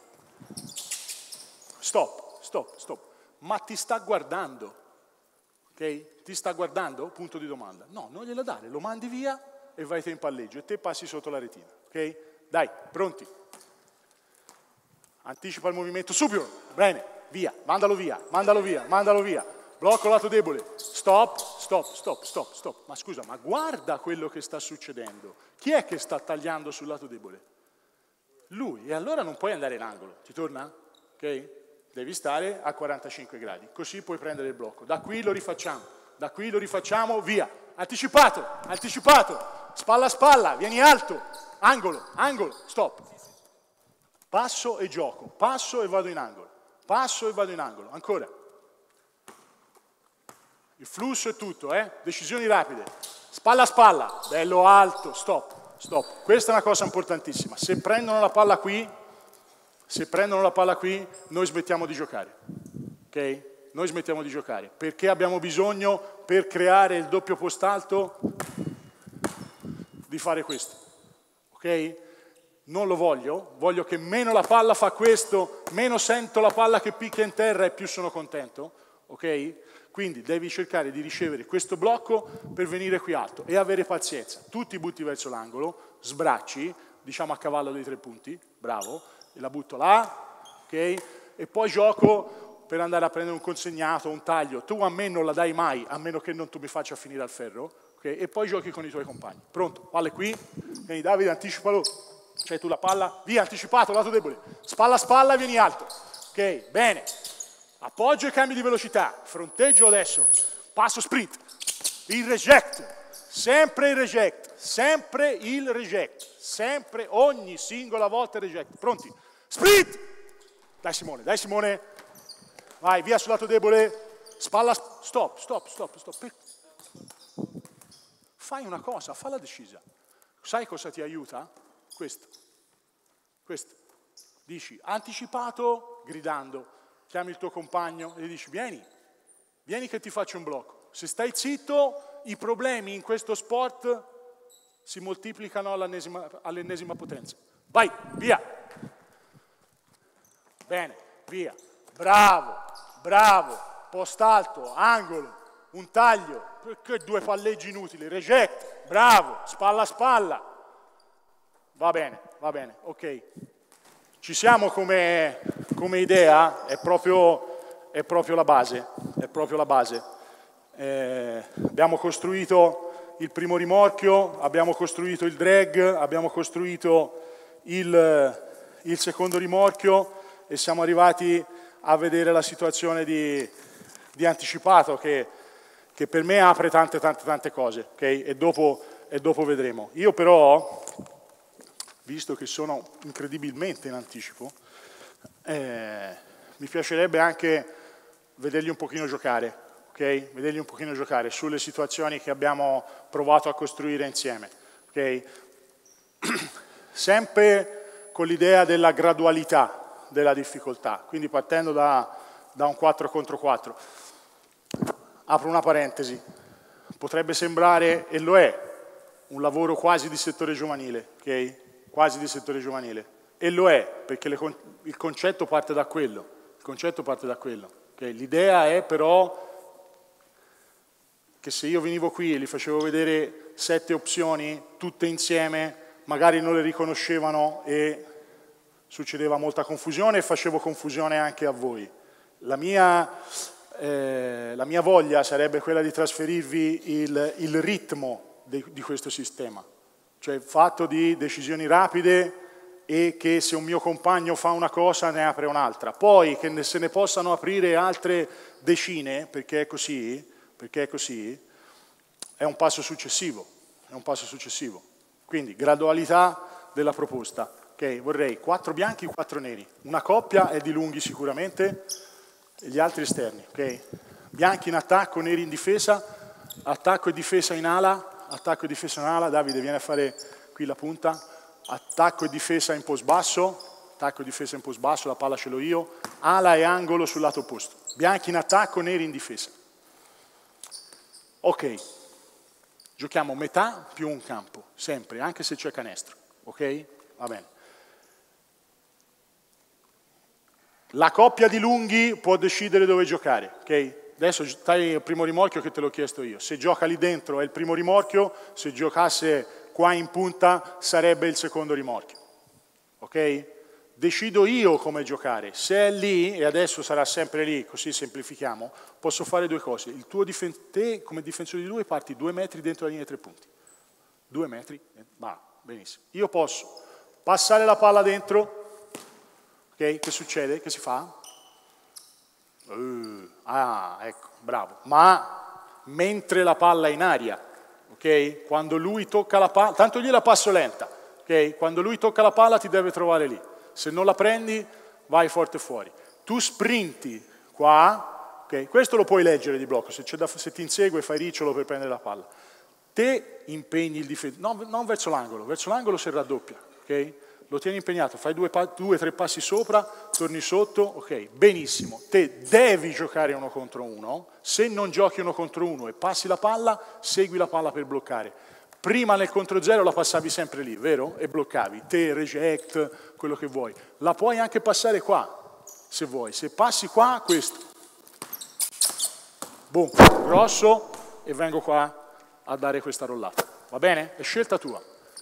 Stop, stop, stop. Ma ti sta guardando, ok? Ti sta guardando? Punto di domanda. No, non gliela dare, lo mandi via e vai te in palleggio e te passi sotto la retina, ok? Dai, pronti. Anticipa il movimento subito, bene, via, mandalo via, mandalo via, mandalo via. Blocco lato debole, stop, stop, stop, stop, stop. Ma scusa, ma guarda quello che sta succedendo. Chi è che sta tagliando sul lato debole? Lui, e allora non puoi andare in angolo, ti torna? Ok? Devi stare a 45 gradi, così puoi prendere il blocco. Da qui lo rifacciamo, via. Anticipato, anticipato, spalla a spalla, vieni alto, angolo, angolo, stop. Passo e gioco, passo e vado in angolo, passo e vado in angolo, ancora. Il flusso è tutto, decisioni rapide, spalla a spalla, bello alto, stop, stop. Questa è una cosa importantissima, se prendono la palla qui, noi smettiamo di giocare, ok? Noi smettiamo di giocare, perché abbiamo bisogno, per creare il doppio post alto, di fare questo, ok? Non lo voglio che meno la palla fa questo, meno sento la palla che picchia in terra e più sono contento, ok? Quindi devi cercare di ricevere questo blocco per venire qui alto e avere pazienza. Tu ti butti verso l'angolo, sbracci, diciamo a cavallo dei 3 punti, bravo, e la butto là, ok? E poi gioco per andare a prendere un consegnato, un taglio. Tu a me non la dai mai, a meno che non tu mi faccia finire al ferro, ok? E poi giochi con i tuoi compagni. Pronto? Palle qui, vieni Davide, anticipalo. C'hai tu la palla, via, anticipato, lato debole, spalla a spalla, vieni alto, ok, bene, appoggio e cambio di velocità, fronteggio adesso, passo sprint, il reject, sempre il reject, sempre, ogni singola volta il reject, pronti, sprint, dai Simone, vai, via sul lato debole, spalla, stop, fai una cosa, falla decisa, sai cosa ti aiuta? Questo, dici anticipato gridando, chiami il tuo compagno e gli dici vieni che ti faccio un blocco. Se stai zitto i problemi in questo sport si moltiplicano all'ennesima potenza. Vai, via, bene, via, bravo, post alto, angolo, un taglio, perché 2 palleggi inutili, reject, bravo, spalla a spalla. Va bene, ok. Ci siamo come idea, è proprio la base, abbiamo costruito il primo rimorchio, abbiamo costruito il drag, abbiamo costruito il secondo rimorchio e siamo arrivati a vedere la situazione di anticipato che per me apre tante cose, ok? E dopo vedremo. Io però, visto che sono incredibilmente in anticipo, mi piacerebbe anche vederli un pochino giocare, ok? Vederli un pochino giocare sulle situazioni che abbiamo provato a costruire insieme, ok? Sempre con l'idea della gradualità della difficoltà, quindi partendo da un 4 contro 4. Apro una parentesi, potrebbe sembrare, e lo è, un lavoro quasi di settore giovanile, ok? Quasi di settore giovanile, e lo è perché il concetto parte da quello, okay? L'idea è però che se io venivo qui e gli facevo vedere 7 opzioni tutte insieme, magari non le riconoscevano e succedeva molta confusione e facevo confusione anche a voi. La mia voglia sarebbe quella di trasferirvi il ritmo di questo sistema, cioè il fatto di decisioni rapide e che se un mio compagno fa una cosa ne apre un'altra. Poi che se ne possano aprire altre decine, perché è così, è un passo successivo. Quindi gradualità della proposta. Okay, vorrei 4 bianchi e 4 neri. Una coppia è di lunghi sicuramente, e gli altri esterni. Okay? Bianchi in attacco, neri in difesa, attacco e difesa in ala. Davide viene a fare qui la punta, attacco e difesa in post basso, la palla ce l'ho io, ala e angolo sul lato opposto, bianchi in attacco, neri in difesa. Ok, Giochiamo metà più un campo, sempre, anche se c'è canestro, ok? Va bene. La coppia di lunghi può decidere dove giocare, ok? Adesso stai il primo rimorchio che te l'ho chiesto io. Se gioca lì dentro è il primo rimorchio, se giocasse qua in punta sarebbe il secondo rimorchio, ok? Decido io come giocare. Se è lì, e adesso sarà sempre lì, così semplifichiamo, posso fare due cose. Te come difensore di 2 parti 2 metri dentro la linea 3 punti. 2 metri, va, benissimo. Io posso passare la palla dentro, ok? Che succede? Che si fa? Ecco, bravo. Ma mentre la palla è in aria, ok? Quando lui tocca la palla, tanto gliela passo lenta, ok? Quando lui tocca la palla ti deve trovare lì. Se non la prendi, vai forte fuori. Tu sprinti qua, ok? Questo lo puoi leggere di blocco, se ti insegue fai ricciolo per prendere la palla. Te impegni il difensore, non verso l'angolo si raddoppia, ok? Lo tieni impegnato, fai 2 o 3 passi sopra, torni sotto, ok, benissimo. Te devi giocare 1 contro 1, se non giochi 1 contro 1 e passi la palla, segui la palla per bloccare. Prima nel contro 0 la passavi sempre lì, vero? E bloccavi, te, reject, quello che vuoi. La puoi anche passare qua, se vuoi. Se passi qua, questo. Boom, grosso, e vengo qua a dare questa rollata. Va bene? È scelta tua.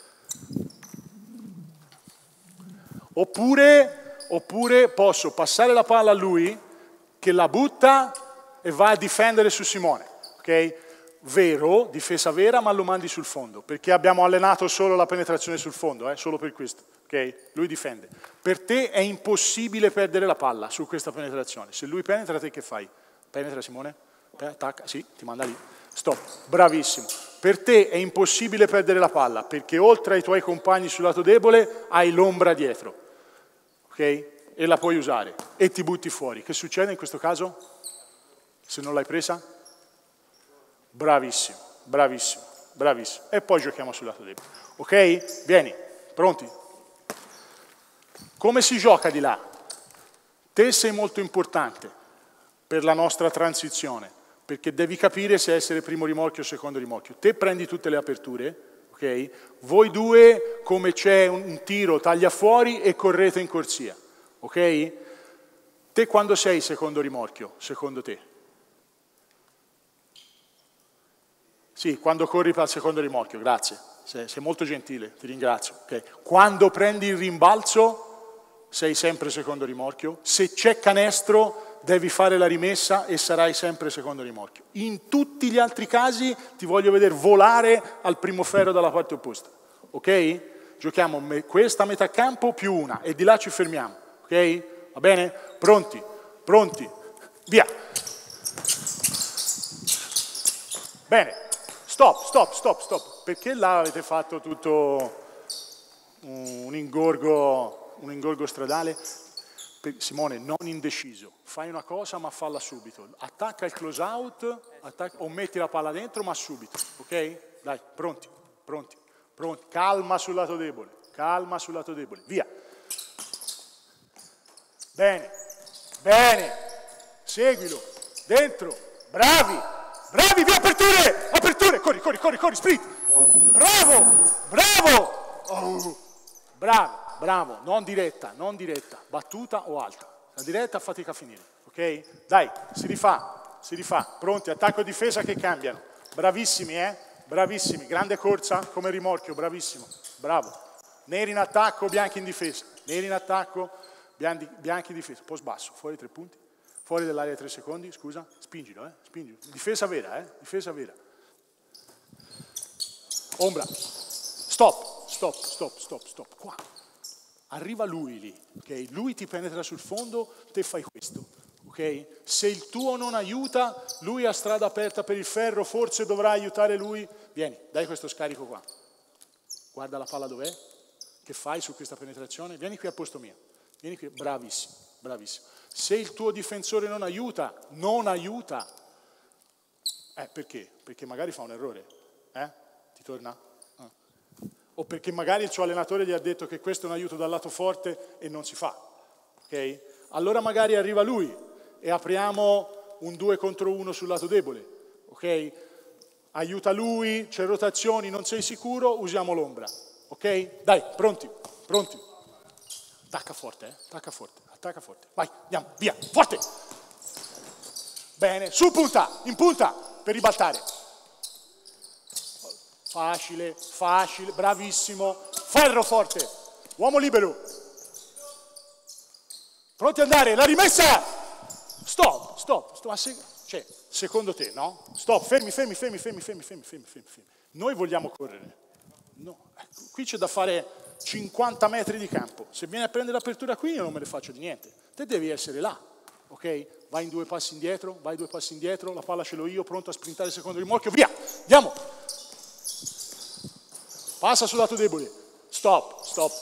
Oppure posso passare la palla a lui, che la butta e va a difendere su Simone, ok? Vero, difesa vera, ma lo mandi sul fondo, perché abbiamo allenato solo la penetrazione sul fondo, solo per questo, ok? Lui difende. Per te è impossibile perdere la palla su questa penetrazione. Se lui penetra, te che fai? Penetra Simone? Attacca, sì, ti manda lì. Stop, bravissimo. Per te è impossibile perdere la palla, perché oltre ai tuoi compagni sul lato debole hai l'ombra dietro. Ok? E la puoi usare e ti butti fuori. Che succede in questo caso? Se non l'hai presa? Bravissimo, bravissimo, bravissimo. E poi giochiamo sul lato debole. Ok? Vieni, pronti? Come si gioca di là? Te sei molto importante per la nostra transizione, perché devi capire se essere primo rimorchio o secondo rimorchio. Te prendi tutte le aperture, ok? Voi due, come c'è un tiro, taglia fuori e correte in corsia, ok? Te quando sei secondo rimorchio, secondo te? Sì, quando corri per il secondo rimorchio, grazie. Sei molto gentile, ti ringrazio. Okay. Quando prendi il rimbalzo, sei sempre secondo rimorchio. Se c'è canestro, devi fare la rimessa e sarai sempre secondo rimorchio. In tutti gli altri casi ti voglio vedere volare al primo ferro dalla parte opposta. Ok? Giochiamo questa metà campo più una e di là ci fermiamo. Ok? Va bene? Pronti? Pronti? Via! Bene. Stop. Perché là avete fatto tutto un ingorgo stradale? Simone, non indeciso. Fai una cosa ma falla subito. Attacca il close out o metti la palla dentro ma subito. Ok? Dai, pronti. Calma sul lato debole. Via. Bene. Seguilo. Dentro. Bravi, via, aperture, corri, sprint. Bravo, non diretta, battuta o alta. La diretta fatica a finire, ok? Dai, si rifà, pronti, attacco e difesa che cambiano. Bravissimi, bravissimi, grande corsa come rimorchio, bravissimo, bravo. Neri in attacco, bianchi in difesa, bianchi in difesa, un po' sbasso, fuori 3 punti. Fuori dall'area 3 secondi, scusa, spingilo. Difesa vera, difesa vera. Ombra. Stop. Qua. Arriva lui lì, ok? Lui ti penetra sul fondo, te fai questo, ok? Se il tuo non aiuta, lui ha strada aperta per il ferro, forse dovrà aiutare lui. Vieni, dai questo scarico qua. Guarda la palla dov'è. Che fai su questa penetrazione? Vieni qui al posto mio. Vieni qui, bravissimo. Se il tuo difensore non aiuta, perché? Perché magari fa un errore, ti torna? O perché magari il suo allenatore gli ha detto che questo è un aiuto dal lato forte e non si fa, ok? Allora magari arriva lui e apriamo un 2 contro 1 sul lato debole, ok? aiuta lui, c'è rotazioni, non sei sicuro, usiamo l'ombra. Ok? Dai, pronti, pronti. Attacca forte, attacca forte, attacca forte. Vai, andiamo, via, forte. Bene, su punta, in punta, per ribaltare. Facile, facile, bravissimo. Ferro forte, uomo libero. Pronti ad andare, la rimessa. Stop, stop, stop. Cioè, secondo te, no? Stop, fermi. Noi vogliamo correre. No, ecco, qui c'è da fare 50 metri di campo. Se vieni a prendere l'apertura qui io non me ne faccio di niente. Te devi essere là, ok? Vai in 2 passi indietro, la palla ce l'ho io, pronto a sprintare il secondo rimorchio, via, andiamo. Passa sul lato debole. Stop.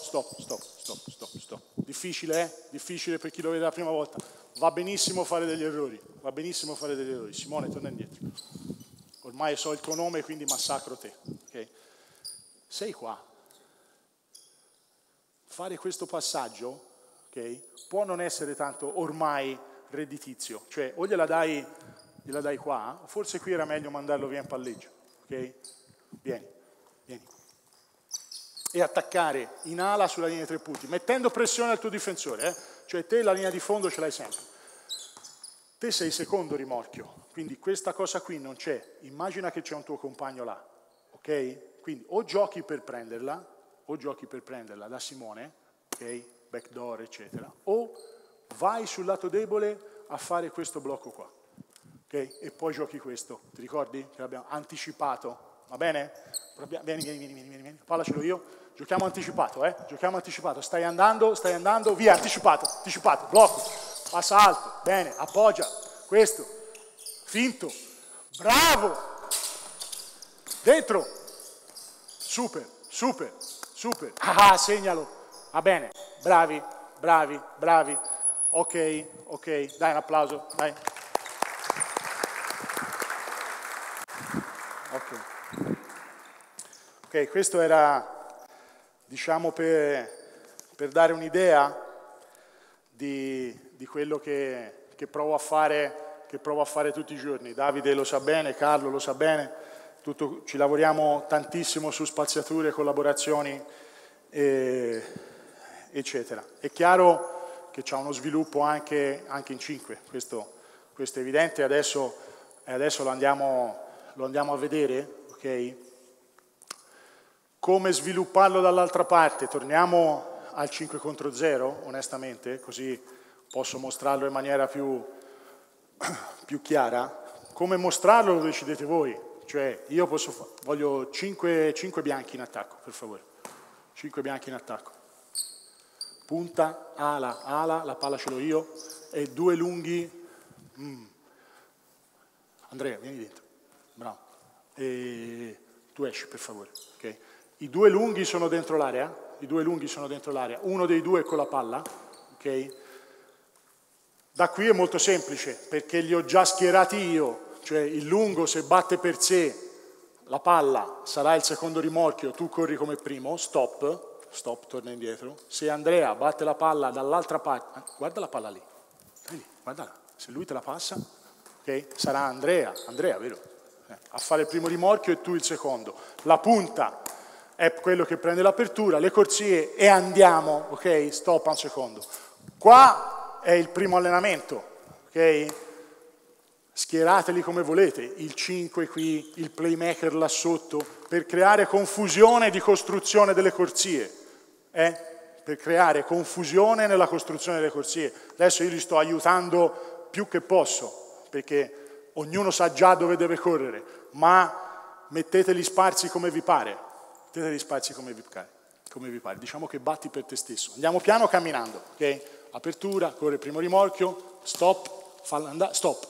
Difficile, eh? Difficile per chi lo vede la prima volta. Va benissimo fare degli errori, Simone, torna indietro. Ormai so il tuo nome, quindi massacro te, ok? Sei qua. Fare questo passaggio, ok, può non essere tanto ormai redditizio, cioè o gliela dai qua, o forse qui era meglio mandarlo via in palleggio, ok? Vieni. E attaccare in ala sulla linea dei 3 punti, mettendo pressione al tuo difensore, cioè te la linea di fondo ce l'hai sempre. Te sei secondo rimorchio, quindi questa cosa qui non c'è, immagina che c'è un tuo compagno là, ok? Quindi o giochi per prenderla da Simone, ok? Backdoor, eccetera, o vai sul lato debole a fare questo blocco qua, ok? E poi giochi questo, ti ricordi? Che l'abbiamo anticipato, va bene? Vieni, palla ce l'ho io, giochiamo anticipato, giochiamo anticipato, stai andando, via, anticipato, blocco, passa alto, bene, appoggia, questo, finto, bravo, dentro, super, segnalo, va bene, bravi, ok, dai un applauso, dai. Ok, questo era, diciamo, per dare un'idea di quello che provo a fare tutti i giorni. Davide lo sa bene, Carlo lo sa bene, ci lavoriamo tantissimo su spaziature, collaborazioni, eccetera. È chiaro che c'è uno sviluppo anche in 5, questo è evidente, adesso lo andiamo a vedere, ok? Come svilupparlo dall'altra parte? Torniamo al 5 contro 0, onestamente, così posso mostrarlo in maniera più chiara. Come mostrarlo lo decidete voi, cioè io voglio 5 bianchi in attacco, per favore. 5 bianchi in attacco. Punta, ala, la palla ce l'ho io, e 2 lunghi. Andrea, vieni dentro, bravo. E tu esci, per favore, ok? I 2 lunghi sono dentro l'area, uno dei 2 con la palla, ok? Da qui è molto semplice, perché li ho già schierati io, cioè il lungo se batte per sé la palla sarà il secondo rimorchio, tu corri come primo, stop, torna indietro. Se Andrea batte la palla dall'altra parte, guarda la palla lì, guardala, se lui te la passa, ok? Sarà Andrea, vero? A fare il primo rimorchio e tu il secondo. La punta è quello che prende l'apertura, le corsie e andiamo, ok? Stop a un secondo. Qua è il primo allenamento, ok? Schierateli come volete, il 5 qui, il playmaker là sotto, per creare confusione di costruzione delle corsie, per creare confusione nella costruzione delle corsie. Adesso io li sto aiutando più che posso, perché ognuno sa già dove deve correre, ma metteteli sparsi come vi pare. Diciamo che batti per te stesso. Andiamo piano camminando, ok? Apertura, corre il primo rimorchio, stop, falla andare, stop.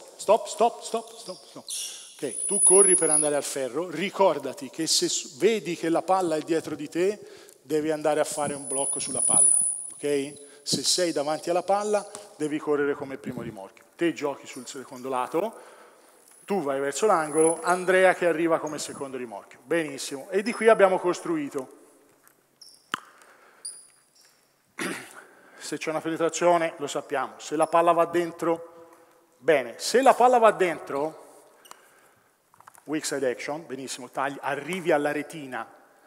Ok, tu corri per andare al ferro, ricordati che se vedi che la palla è dietro di te, devi andare a fare un blocco sulla palla, ok? Se sei davanti alla palla, devi correre come primo rimorchio. Te giochi sul secondo lato, tu vai verso l'angolo, Andrea che arriva come secondo rimorchio. Benissimo, e di qui abbiamo costruito. Se c'è una penetrazione, lo sappiamo. Se la palla va dentro, bene. Se la palla va dentro, weak side action, benissimo, tagli, arrivi alla retina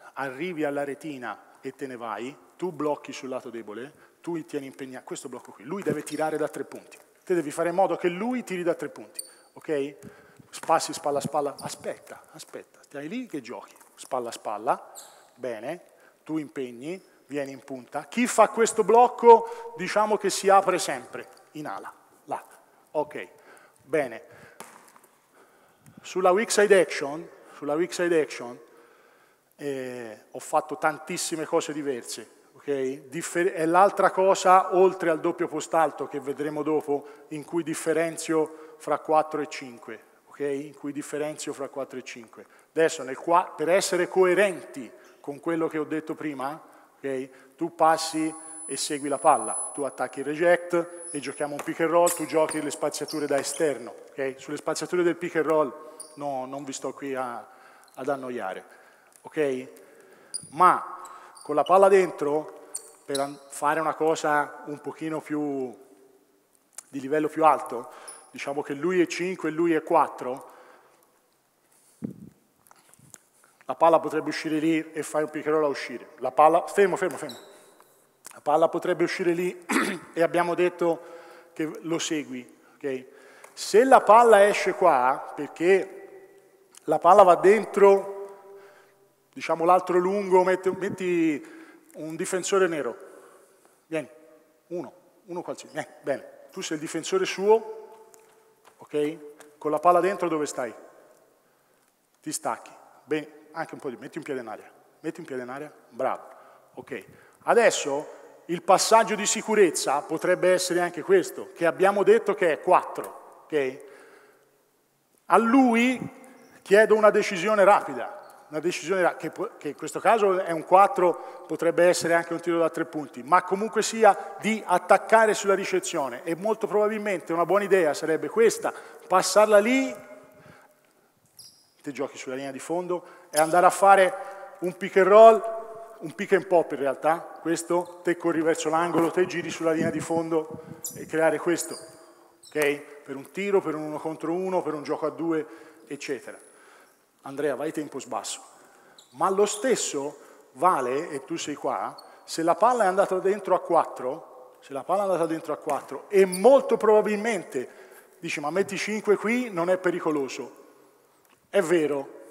e te ne vai, tu blocchi sul lato debole, tu tieni impegnato, questo blocco qui, lui deve tirare da 3 punti, te devi fare in modo che lui tiri da 3 punti, ok? Passi spalla a spalla, aspetta, stai lì che giochi, spalla a spalla, bene, tu impegni, vieni in punta, chi fa questo blocco diciamo che si apre sempre, in ala, là, ok, bene, sulla weak side action ho fatto tantissime cose diverse, okay? È l'altra cosa, oltre al doppio postalto che vedremo dopo, in cui differenzio fra 4 e 5, okay? In cui differenzio fra 4 e 5. Adesso, per essere coerenti con quello che ho detto prima, okay? Tu passi e segui la palla, tu attacchi il reject e giochiamo un pick and roll, tu giochi le spaziature da esterno, okay? Sulle spaziature del pick and roll no, non vi sto qui ad annoiare, ok? Ma con la palla dentro, per fare una cosa un pochino più di livello più alto, diciamo che lui è 5 e lui è 4, la palla potrebbe uscire lì e fai un pick and roll a uscire. La palla, fermo. La palla potrebbe uscire lì e abbiamo detto che lo segui, ok? Se la palla esce qua, perché la palla va dentro, diciamo l'altro lungo, metti un difensore nero, vieni, uno qualsiasi, bene, tu sei il difensore suo, ok? Con la palla dentro dove stai? Ti stacchi, bene, anche un po' di, metti un piede in aria, bravo, ok. Adesso il passaggio di sicurezza potrebbe essere anche questo, che abbiamo detto che è 4, ok? A lui chiedo una decisione rapida, che in questo caso è un 4, potrebbe essere anche un tiro da 3 punti, ma comunque sia di attaccare sulla ricezione e molto probabilmente una buona idea sarebbe questa, passarla lì, te giochi sulla linea di fondo e andare a fare un pick and roll, un pick and pop in realtà, questo, te corri verso l'angolo, te giri sulla linea di fondo e creare questo, ok? Per un tiro, per un 1 contro 1, per un gioco a 2, eccetera. Andrea, vai tempo sbasso. Ma lo stesso vale, e tu sei qua, se la palla è andata dentro a 4, e molto probabilmente dici ma metti 5 qui, non è pericoloso. È vero,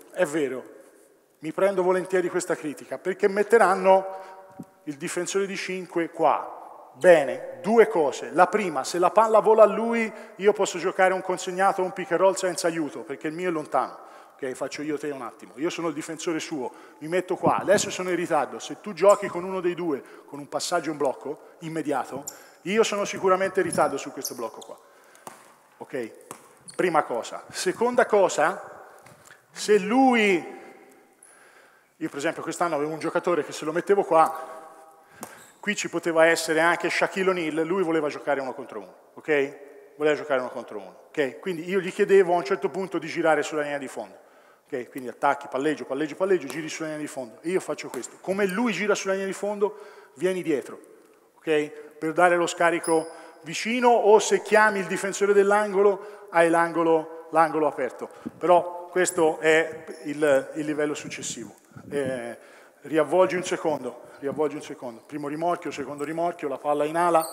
mi prendo volentieri questa critica, perché metteranno il difensore di 5 qua. Bene, 2 cose. La prima, se la palla vola a lui, io posso giocare un consegnato o un pick and roll senza aiuto, perché il mio è lontano. Ok, faccio io te un attimo. Io sono il difensore suo, mi metto qua. Adesso sono in ritardo. Se tu giochi con uno dei due, con un passaggio e un blocco, immediato, io sono sicuramente in ritardo su questo blocco qua. Ok? Prima cosa. Seconda cosa, se lui... Io per esempio quest'anno avevo un giocatore che se lo mettevo qua, qui ci poteva essere anche Shaquille O'Neal, lui voleva giocare 1 contro 1, ok? Voleva giocare 1 contro 1, ok? Quindi io gli chiedevo a un certo punto di girare sulla linea di fondo, ok? Quindi attacchi, palleggio, giri sulla linea di fondo. E io faccio questo. Come lui gira sulla linea di fondo, vieni dietro, ok? Per dare lo scarico vicino o se chiami il difensore dell'angolo, hai l'angolo aperto. Però questo è il livello successivo. Riavvolgi un secondo. Primo rimorchio, secondo rimorchio, la palla in ala.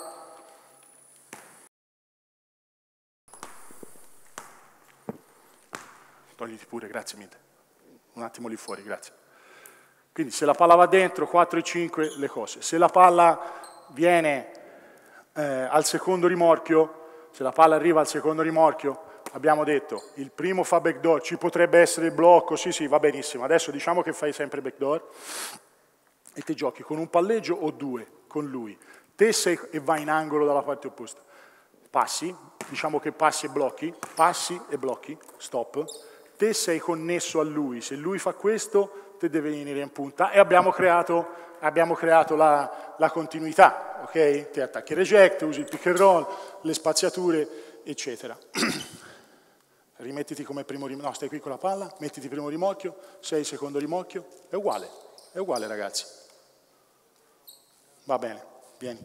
Togliti pure, grazie mille. Un attimo lì fuori, grazie. Quindi se la palla va dentro, 4 e 5, le cose. Se la palla viene al secondo rimorchio, se la palla arriva al secondo rimorchio, abbiamo detto, il primo fa backdoor, ci potrebbe essere il blocco, sì, va benissimo. Adesso diciamo che fai sempre backdoor e te giochi con un palleggio o 2 con lui. Te sei e vai in angolo dalla parte opposta. Passi, diciamo che passi e blocchi, stop. Te sei connesso a lui, se lui fa questo, te deve venire in punta e abbiamo creato la continuità, ok? Te attacchi reject, usi il pick and roll, le spaziature, eccetera. Rimettiti come primo rimorchio, no, stai qui con la palla, mettiti primo rimorchio, 6 secondo rimorchio, è uguale ragazzi. Va bene, vieni.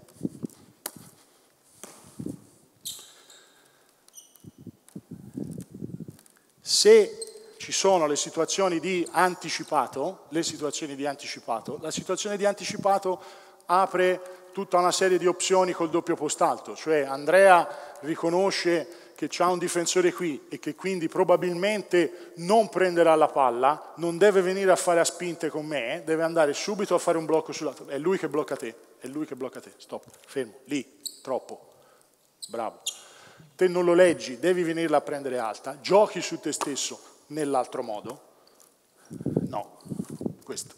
Se ci sono le situazioni di anticipato, la situazione di anticipato apre tutta una serie di opzioni col doppio post alto, cioè Andrea riconosce che c'ha un difensore qui e che quindi probabilmente non prenderà la palla, non deve venire a fare a spinte con me, deve andare subito a fare un blocco sul lato. È lui che blocca te, stop, fermo, lì, troppo, bravo. Te non lo leggi, devi venirla a prendere alta, giochi su te stesso nell'altro modo, no, questo,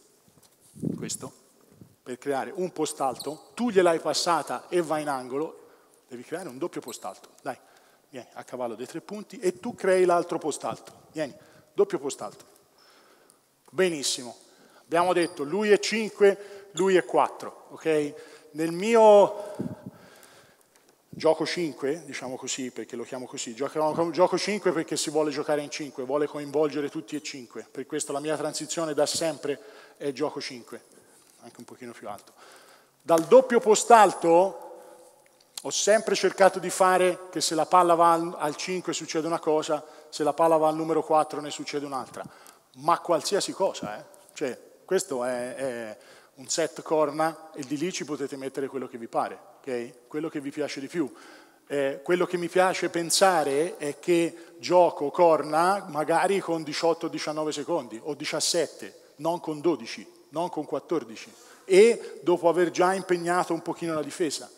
per creare un post alto, tu gliel'hai passata e va in angolo, devi creare un doppio post alto, dai. Vieni a cavallo dei 3 punti e tu crei l'altro post alto. Vieni, doppio post alto. Benissimo. Abbiamo detto lui è 5, lui è 4. Ok? Nel mio gioco 5, diciamo così, perché lo chiamo così, gioco 5 perché si vuole giocare in 5, vuole coinvolgere tutti e 5. Per questo la mia transizione da sempre è gioco 5, anche un pochino più alto. Dal doppio post alto ho sempre cercato di fare che se la palla va al 5 succede una cosa, se la palla va al numero 4 ne succede un'altra, ma qualsiasi cosa, Cioè, questo è un set corna e di lì ci potete mettere quello che vi pare, ok? Quello che vi piace di più. Quello che mi piace pensare è che gioco corna magari con 18-19 secondi o 17, non con 12, non con 14 e dopo aver già impegnato un pochino la difesa.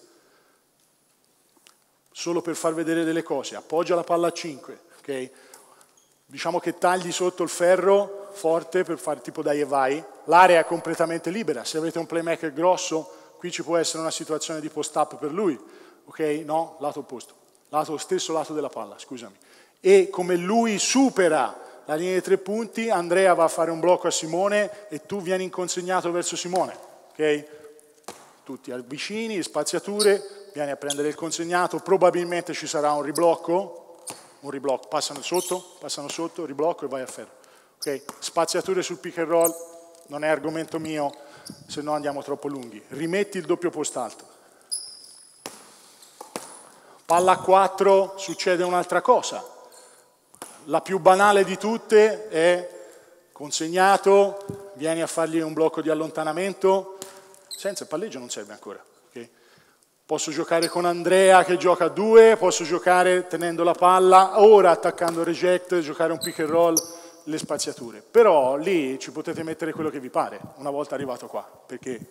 Solo per far vedere delle cose, appoggia la palla a 5, ok? Diciamo che tagli sotto il ferro forte per fare tipo dai e vai, l'area è completamente libera, se avete un playmaker grosso, qui ci può essere una situazione di post-up per lui, ok? No, lato opposto, stesso lato della palla, scusami. E come lui supera la linea dei 3 punti, Andrea va a fare un blocco a Simone e tu vieni inconsegnato verso Simone, ok? Tutti vicini, spaziature, vieni a prendere il consegnato, probabilmente ci sarà un riblocco, passano sotto, riblocco e vai a ferro. Okay? Spaziature sul pick and roll, non è argomento mio, se no andiamo troppo lunghi. Rimetti il doppio post alto. Palla a 4, succede un'altra cosa. La più banale di tutte è consegnato, vieni a fargli un blocco di allontanamento, senza il palleggio non serve ancora. Okay? Posso giocare con Andrea che gioca a 2, posso giocare tenendo la palla, ora attaccando reject, giocare un pick and roll, le spaziature. Però lì ci potete mettere quello che vi pare, una volta arrivato qua, perché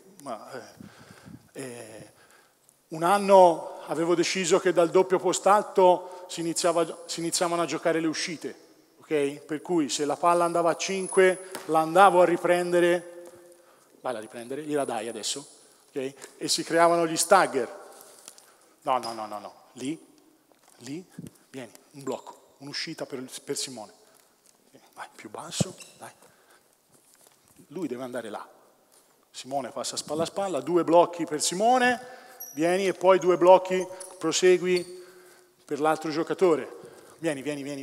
un anno avevo deciso che dal doppio post alto si iniziavano a giocare le uscite, okay? Per cui se la palla andava a 5, la andavo a riprendere, vai a riprendere, gliela dai adesso, okay? E si creavano gli stagger. No, lì, vieni, un blocco, un'uscita per Simone. Vai, più basso, dai. Lui deve andare là. Simone passa spalla a spalla, 2 blocchi per Simone, vieni e poi 2 blocchi, prosegui per l'altro giocatore. Vieni.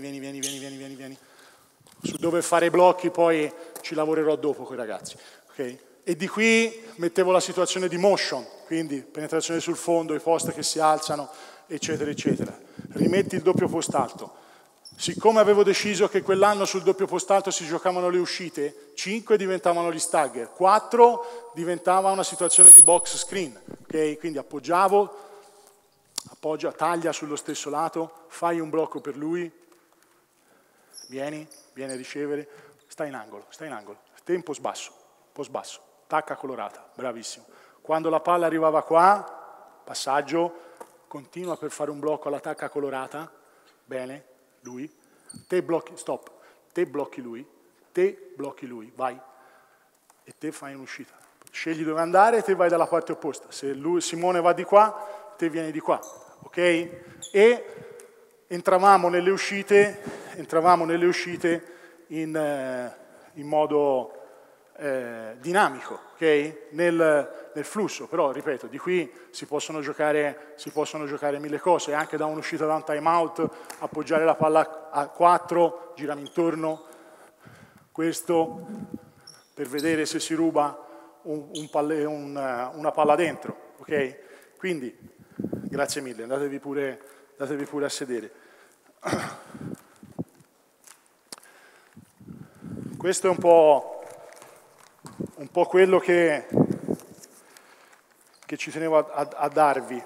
Su dove fare i blocchi poi ci lavorerò dopo con i ragazzi, ok? E di qui mettevo la situazione di motion, quindi penetrazione sul fondo, i post che si alzano, eccetera, eccetera. Rimetti il doppio post alto. Siccome avevo deciso che quell'anno sul doppio post alto si giocavano le uscite, 5 diventavano gli stagger, 4 diventava una situazione di box screen, ok? Quindi appoggia, taglia sullo stesso lato, fai un blocco per lui, vieni a ricevere, stai in angolo, tempo post basso. Tacca colorata, bravissimo. Quando la palla arrivava qua, passaggio, continua per fare un blocco alla tacca colorata, bene, lui, te blocchi lui, vai, e te fai un'uscita. Scegli dove andare e te vai dalla parte opposta. Se Simone va di qua, te vieni di qua, ok? E entravamo nelle uscite in modo dinamico, ok? Nel flusso, però ripeto, di qui si possono giocare 1000 cose, anche da un'uscita da un time out, appoggiare la palla a 4, girami intorno, questo per vedere se si ruba una palla dentro, ok? Quindi, grazie mille, andatevi pure a sedere. questo è un po' quello che ci tenevo a darvi.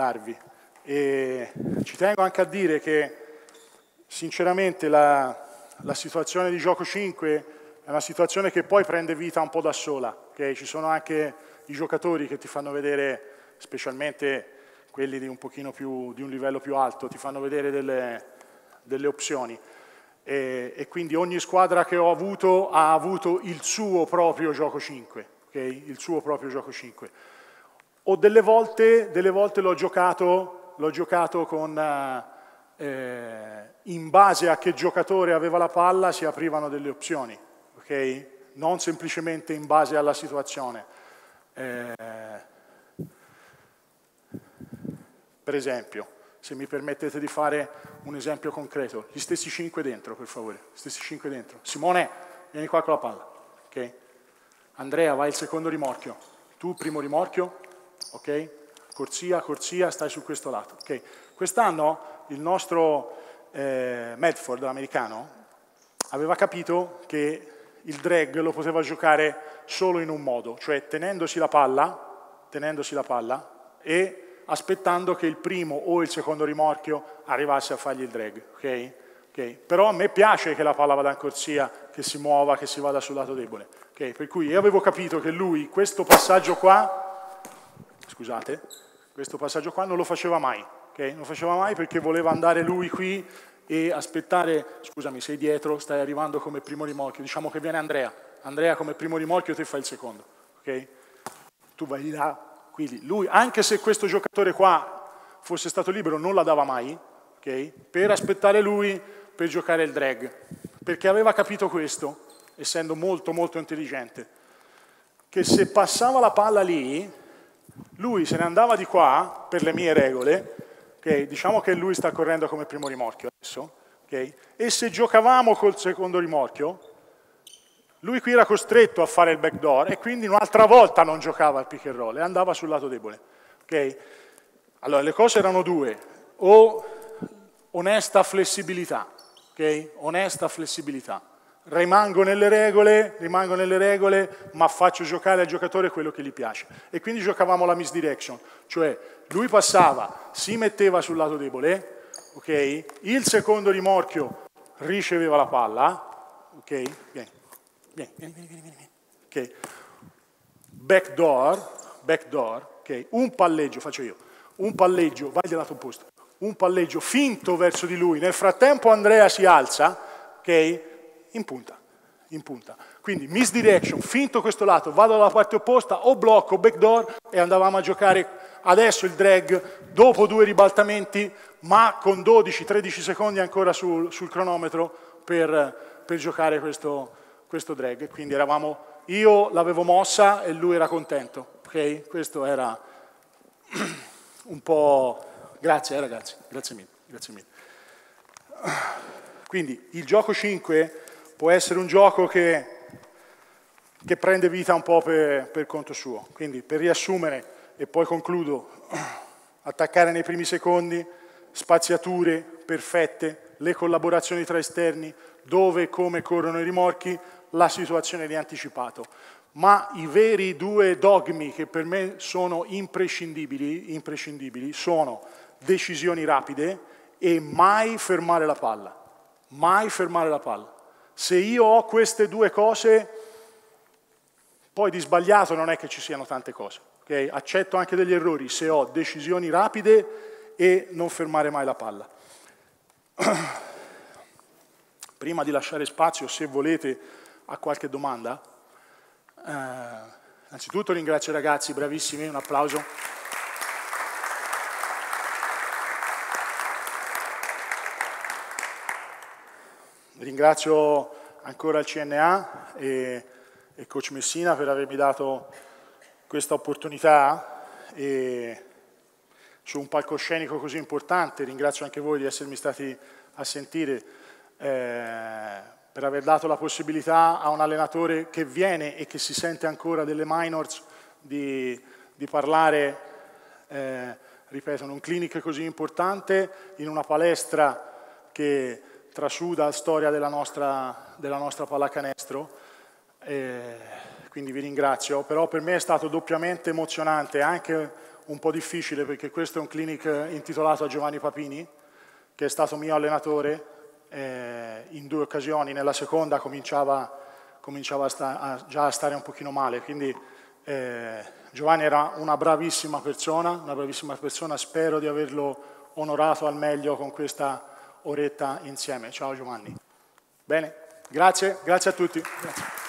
E ci tengo anche a dire che sinceramente la situazione di gioco 5 è una situazione che poi prende vita un po' da sola, okay? Ci sono anche i giocatori che ti fanno vedere, specialmente quelli di di un livello più alto, ti fanno vedere delle opzioni. E quindi ogni squadra che ho avuto ha avuto il suo proprio gioco 5, okay? Il suo proprio gioco 5. O delle volte l'ho giocato con, in base a che giocatore aveva la palla si aprivano delle opzioni, ok? Non semplicemente in base alla situazione. Per esempio, se mi permettete di fare un esempio concreto, gli stessi 5 dentro, per favore, gli stessi 5 dentro. Simone, vieni qua con la palla, ok? Andrea, vai il secondo rimorchio, tu primo rimorchio, ok? Corsia, stai su questo lato, ok? Quest'anno il nostro Medford, l'americano, aveva capito che il drag lo poteva giocare solo in un modo, cioè tenendosi la palla e aspettando che il primo o il secondo rimorchio arrivasse a fargli il drag, ok? Però a me piace che la palla vada in corsia, che si muova, che si vada sul lato debole, ok? Per cui io avevo capito che lui questo passaggio qua, scusate, questo passaggio qua non lo faceva mai, ok? Non lo faceva mai perché voleva andare lui qui e aspettare, scusami, sei dietro, stai arrivando come primo rimorchio, diciamo che viene Andrea come primo rimorchio, te fai il secondo, ok? Tu vai là, quindi lui, anche se questo giocatore qua fosse stato libero, non la dava mai, ok? Per aspettare lui per giocare il drag, perché aveva capito questo, essendo molto molto intelligente, che se passava la palla lì, lui se ne andava di qua, per le mie regole, okay? Diciamo che lui sta correndo come primo rimorchio adesso, okay? E se giocavamo col secondo rimorchio, lui qui era costretto a fare il backdoor e quindi un'altra volta non giocava al pick and roll e andava sul lato debole. Okay? Allora, le cose erano due, o onesta flessibilità, okay? Onesta flessibilità. Rimango nelle regole, ma faccio giocare al giocatore quello che gli piace. E quindi giocavamo la misdirection, cioè lui passava, si metteva sul lato debole, okay? Il secondo rimorchio riceveva la palla, ok? Vieni. Okay. Backdoor, okay. Un palleggio, faccio io, un palleggio, vai dal lato opposto, un palleggio finto verso di lui, nel frattempo Andrea si alza, ok? In punta. Quindi misdirection, finto questo lato, vado dalla parte opposta, o blocco, backdoor, e andavamo a giocare adesso il drag, dopo 2 ribaltamenti, ma con 12-13 secondi ancora sul cronometro per giocare questo drag, quindi io l'avevo mossa e lui era contento, ok? Questo era un po'... Grazie ragazzi, grazie mille. Quindi il gioco 5 può essere un gioco che prende vita un po' per conto suo, quindi per riassumere e poi concludo, attaccare nei primi secondi, spaziature perfette, le collaborazioni tra esterni, dove e come corrono i rimorchi, la situazione di anticipato. Ma i veri 2 dogmi che per me sono imprescindibili sono decisioni rapide e mai fermare la palla. Mai fermare la palla. Se io ho queste 2 cose, poi di sbagliato non è che ci siano tante cose. Okay? Accetto anche degli errori se ho decisioni rapide e non fermare mai la palla. Prima di lasciare spazio, se volete, a qualche domanda, innanzitutto ringrazio i ragazzi, bravissimi, un applauso. Ringrazio ancora il CNA e Coach Messina per avermi dato questa opportunità e su un palcoscenico così importante. Ringrazio anche voi di essermi stati a sentire, per aver dato la possibilità a un allenatore che viene e che si sente ancora delle minors di parlare, ripeto, in un clinic così importante, in una palestra che trasuda storia della nostra pallacanestro, quindi vi ringrazio, però per me è stato doppiamente emozionante, anche un po' difficile, perché questo è un clinic intitolato a Giovanni Papini, che è stato mio allenatore in 2 occasioni. Nella seconda cominciava già a stare un pochino male, quindi Giovanni era una bravissima persona, spero di averlo onorato al meglio con questa oretta insieme. Ciao Giovanni. Bene, grazie a tutti. Grazie.